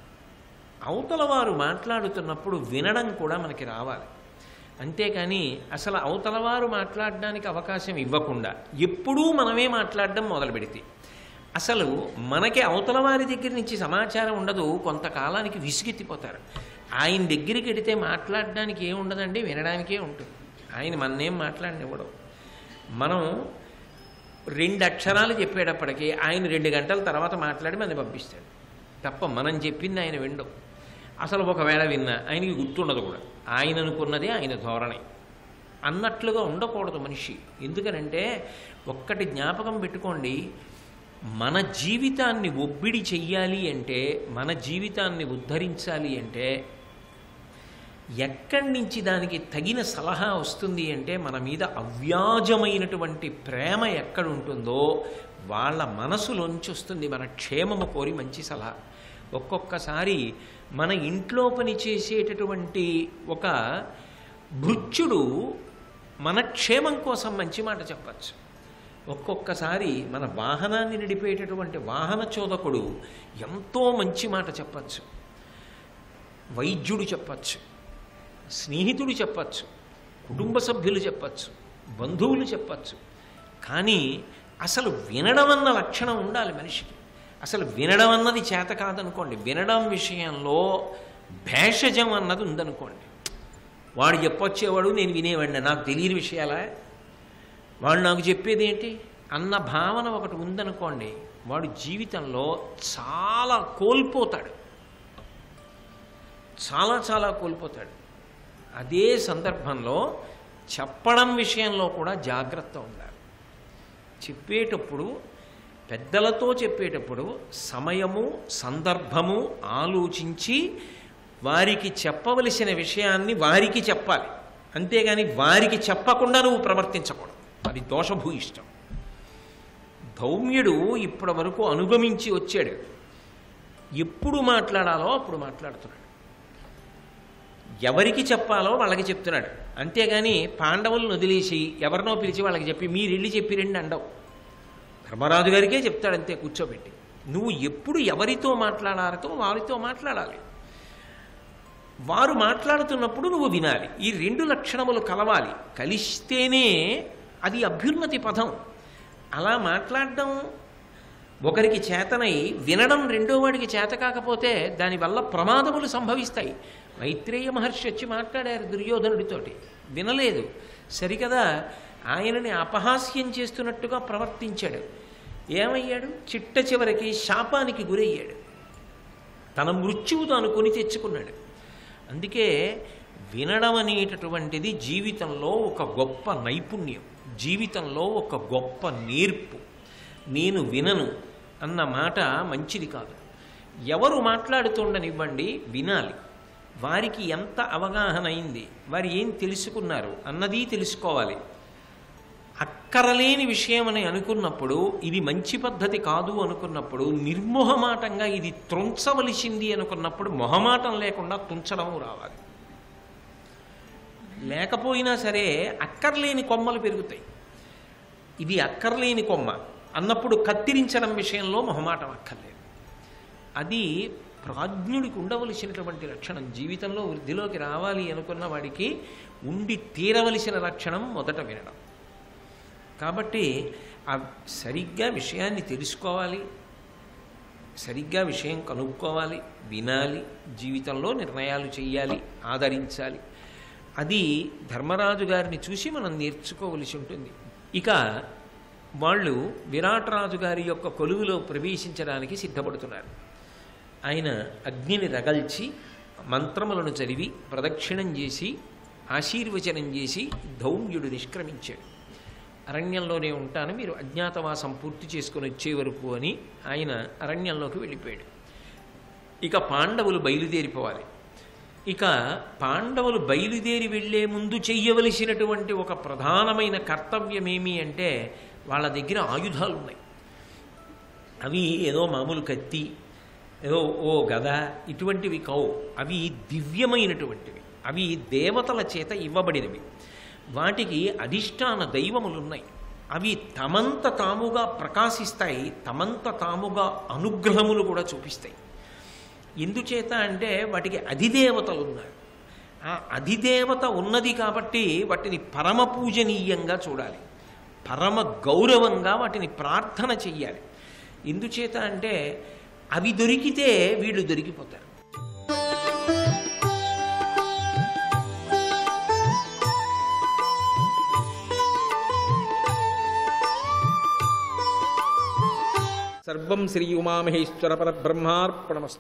అవతల వారు మాట్లాడుతున్నప్పుడు వినడం కూడా మనకి రావాలి. అంతేకాని అసలు అవతలవారు మాట్లాడడానికి అవకాశం ఇవ్వకుండా ఎప్పుడూ మనమే మాట్లాడడం మొదలు పెడితే అసలు మనకి అవతల వారి దగ్గర నుంచి సమాచారం ఉండదు. కొంతకాలానికి విసుగెత్తిపోతారు. ఆయన దగ్గరికి వెడితే మాట్లాడడానికి ఏముండదండి, వినడానికే ఉంటుంది. ఆయన మన్నేం మాట్లాడినివ్వడం. మనం రెండు అక్షరాలు చెప్పేటప్పటికీ ఆయన రెండు గంటల తర్వాత మాట్లాడి మన పంపిస్తాడు తప్ప మనం చెప్పింది ఆయన వినడం. అసలు ఒకవేళ విన్నా ఆయనకి గుర్తుండదు కూడా. ఆయన అనుకున్నదే ఆయన ధోరణి అన్నట్లుగా ఉండకూడదు మనిషి. ఎందుకనంటే ఒక్కటి జ్ఞాపకం పెట్టుకోండి, మన జీవితాన్ని ఒబ్బిడి చెయ్యాలి అంటే, మన జీవితాన్ని ఉద్ధరించాలి అంటే ఎక్కడి నుంచి దానికి తగిన సలహా వస్తుంది అంటే మన మీద అవ్యాజమైనటువంటి ప్రేమ ఎక్కడుంటుందో వాళ్ళ మనసులోంచి వస్తుంది మన క్షేమము కోరి మంచి సలహా. ఒక్కొక్కసారి మన ఇంట్లో పని చేసేటటువంటి ఒక భృత్యుడు మన క్షేమం కోసం మంచి మాట చెప్పచ్చు. ఒక్కొక్కసారి మన వాహనాన్ని నడిపేటటువంటి వాహన చోదకుడు ఎంతో మంచి మాట చెప్పచ్చు. వైద్యుడు చెప్పచ్చు, స్నేహితుడు చెప్పచ్చు, కుటుంబ సభ్యులు చెప్పచ్చు, బంధువులు చెప్పచ్చు. కానీ అసలు వినడం అన్న లక్షణం ఉండాలి మనిషికి. అసలు వినడం అన్నది చేత కాదనుకోండి, వినడం విషయంలో భేషజం అన్నది ఉందనుకోండి, వాడు చెప్పొచ్చేవాడు నేను వినేవాడిని, నాకు తెలియని విషయాలా వాడు నాకు చెప్పేది ఏంటి అన్న భావన ఒకటి ఉందనుకోండి, వాడు జీవితంలో చాలా కోల్పోతాడు, చాలా చాలా కోల్పోతాడు. అదే సందర్భంలో చెప్పడం విషయంలో కూడా జాగ్రత్త ఉండాలి. చెప్పేటప్పుడు పెద్దలతో చెప్పేటప్పుడు సమయము సందర్భము ఆలోచించి వారికి చెప్పవలసిన విషయాన్ని వారికి చెప్పాలి. అంతేగాని వారికి చెప్పకుండా నువ్వు ప్రవర్తించకూడదు, అది దోషభూయిష్టం. ధౌమ్యుడు ఇప్పటి వరకు అనుగమించి వచ్చాడు, ఎప్పుడు మాట్లాడాలో అప్పుడు మాట్లాడుతున్నాడు, ఎవరికి చెప్పాలో వాళ్ళకి చెప్తున్నాడు. అంతేగాని పాండవులను వదిలేసి ఎవరినో పిలిచి వాళ్ళకి చెప్పి మీరు వెళ్ళి చెప్పి రండి అండవు. ధర్మరాజు గారికే చెప్తాడు అంతే కూర్చోబెట్టి. నువ్వు ఎప్పుడు ఎవరితో మాట్లాడాలతో వారితో మాట్లాడాలి, వారు మాట్లాడుతున్నప్పుడు నువ్వు వినాలి. ఈ రెండు లక్షణములు కలవాలి, కలిస్తేనే అది అభ్యున్నతి పదం. అలా మాట్లాడడం ఒకరికి చేతనై వినడం రెండో వాడికి చేత కాకపోతే దానివల్ల ప్రమాదములు సంభవిస్తాయి. మైత్రేయ మహర్షి వచ్చి మాట్లాడారు దుర్యోధనుడితోటి, వినలేదు, సరికదా ఆయనని అపహాస్యం చేస్తున్నట్టుగా ప్రవర్తించాడు. ఏమయ్యాడు? చిట్ట చివరికి శాపానికి గురయ్యాడు, తన మృత్యువు తాను కొని తెచ్చుకున్నాడు. అందుకే వినడం అనేటటువంటిది జీవితంలో ఒక గొప్ప నైపుణ్యం, జీవితంలో ఒక గొప్ప నేర్పు. నేను వినను అన్న మాట మంచిది కాదు. ఎవరు మాట్లాడుతుండనివ్వండి, వినాలి. వారికి ఎంత అవగాహన అయింది, వారు ఏం తెలుసుకున్నారు అన్నది తెలుసుకోవాలి. అక్కరలేని విషయం అని అనుకున్నప్పుడు, ఇది మంచి పద్ధతి కాదు అనుకున్నప్పుడు, నిర్మోహమాటంగా ఇది త్రుంచవలసింది అనుకున్నప్పుడు మొహమాటం లేకుండా తుంచడం రావాలి. లేకపోయినా సరే అక్కర్లేని కొమ్మలు పెరుగుతాయి. ఇది అక్కర్లేని కొమ్మ అన్నప్పుడు కత్తిరించడం విషయంలో మొహమాటం అక్కర్లేదు. అది ప్రాజ్ఞుడికి ఉండవలసినటువంటి లక్షణం. జీవితంలో వృద్ధిలోకి రావాలి అనుకున్న వాడికి ఉండి తీరవలసిన లక్షణం మొదట వినడం. కాబట్టి ఆ సరిగ్గా విషయాన్ని తెలుసుకోవాలి, సరిగ్గా విషయం కనుక్కోవాలి, వినాలి, జీవితంలో నిర్ణయాలు చేయాలి, ఆదరించాలి. అది ధర్మరాజు గారిని చూసి మనం నేర్చుకోవలసి ఉంటుంది. ఇక వాళ్ళు విరాటరాజు గారి యొక్క కొలువులో ప్రవేశించడానికి సిద్ధపడుతున్నారు. ఆయన అగ్నిని రగల్చి మంత్రములను చదివి ప్రదక్షిణం చేసి ఆశీర్వచనం చేసి ధౌమ్యుడు నిష్క్రమించాడు. అరణ్యంలోనే ఉంటాను, మీరు అజ్ఞాతవాసం పూర్తి చేసుకొని వచ్చే వరకు అని ఆయన అరణ్యంలోకి వెళ్ళిపోయాడు. ఇక పాండవులు బయలుదేరిపోవాలి. ఇక పాండవులు బయలుదేరి వెళ్లే ముందు చెయ్యవలసినటువంటి ఒక ప్రధానమైన కర్తవ్యం ఏమి అంటే, వాళ్ళ దగ్గర ఆయుధాలు ఉన్నాయి. అవి ఏదో మామూలు కత్తి, ఏదో ఓ గద ఇటువంటివి కావు. అవి దివ్యమైనటువంటివి, అవి దేవతల చేత ఇవ్వబడినవి. వాటికి అధిష్టాన దైవములున్నాయి. అవి తమంత తాముగా ప్రకాశిస్తాయి, తమంత తాముగా అనుగ్రహములు కూడా చూపిస్తాయి. ఎందుచేత అంటే వాటికి అధిదేవతలు ఉన్నారు. ఆ అధిదేవత ఉన్నది కాబట్టి వాటిని పరమ పూజనీయంగా చూడాలి, పరమ గౌరవంగా వాటిని ప్రార్థన చెయ్యాలి. ఎందుచేత అంటే అవి దొరికితే వీళ్ళు దొరికిపోతారు. సర్వం శ్రీ ఉమామహేశ్వర పరబ్రహ్మార్పణమస్తు.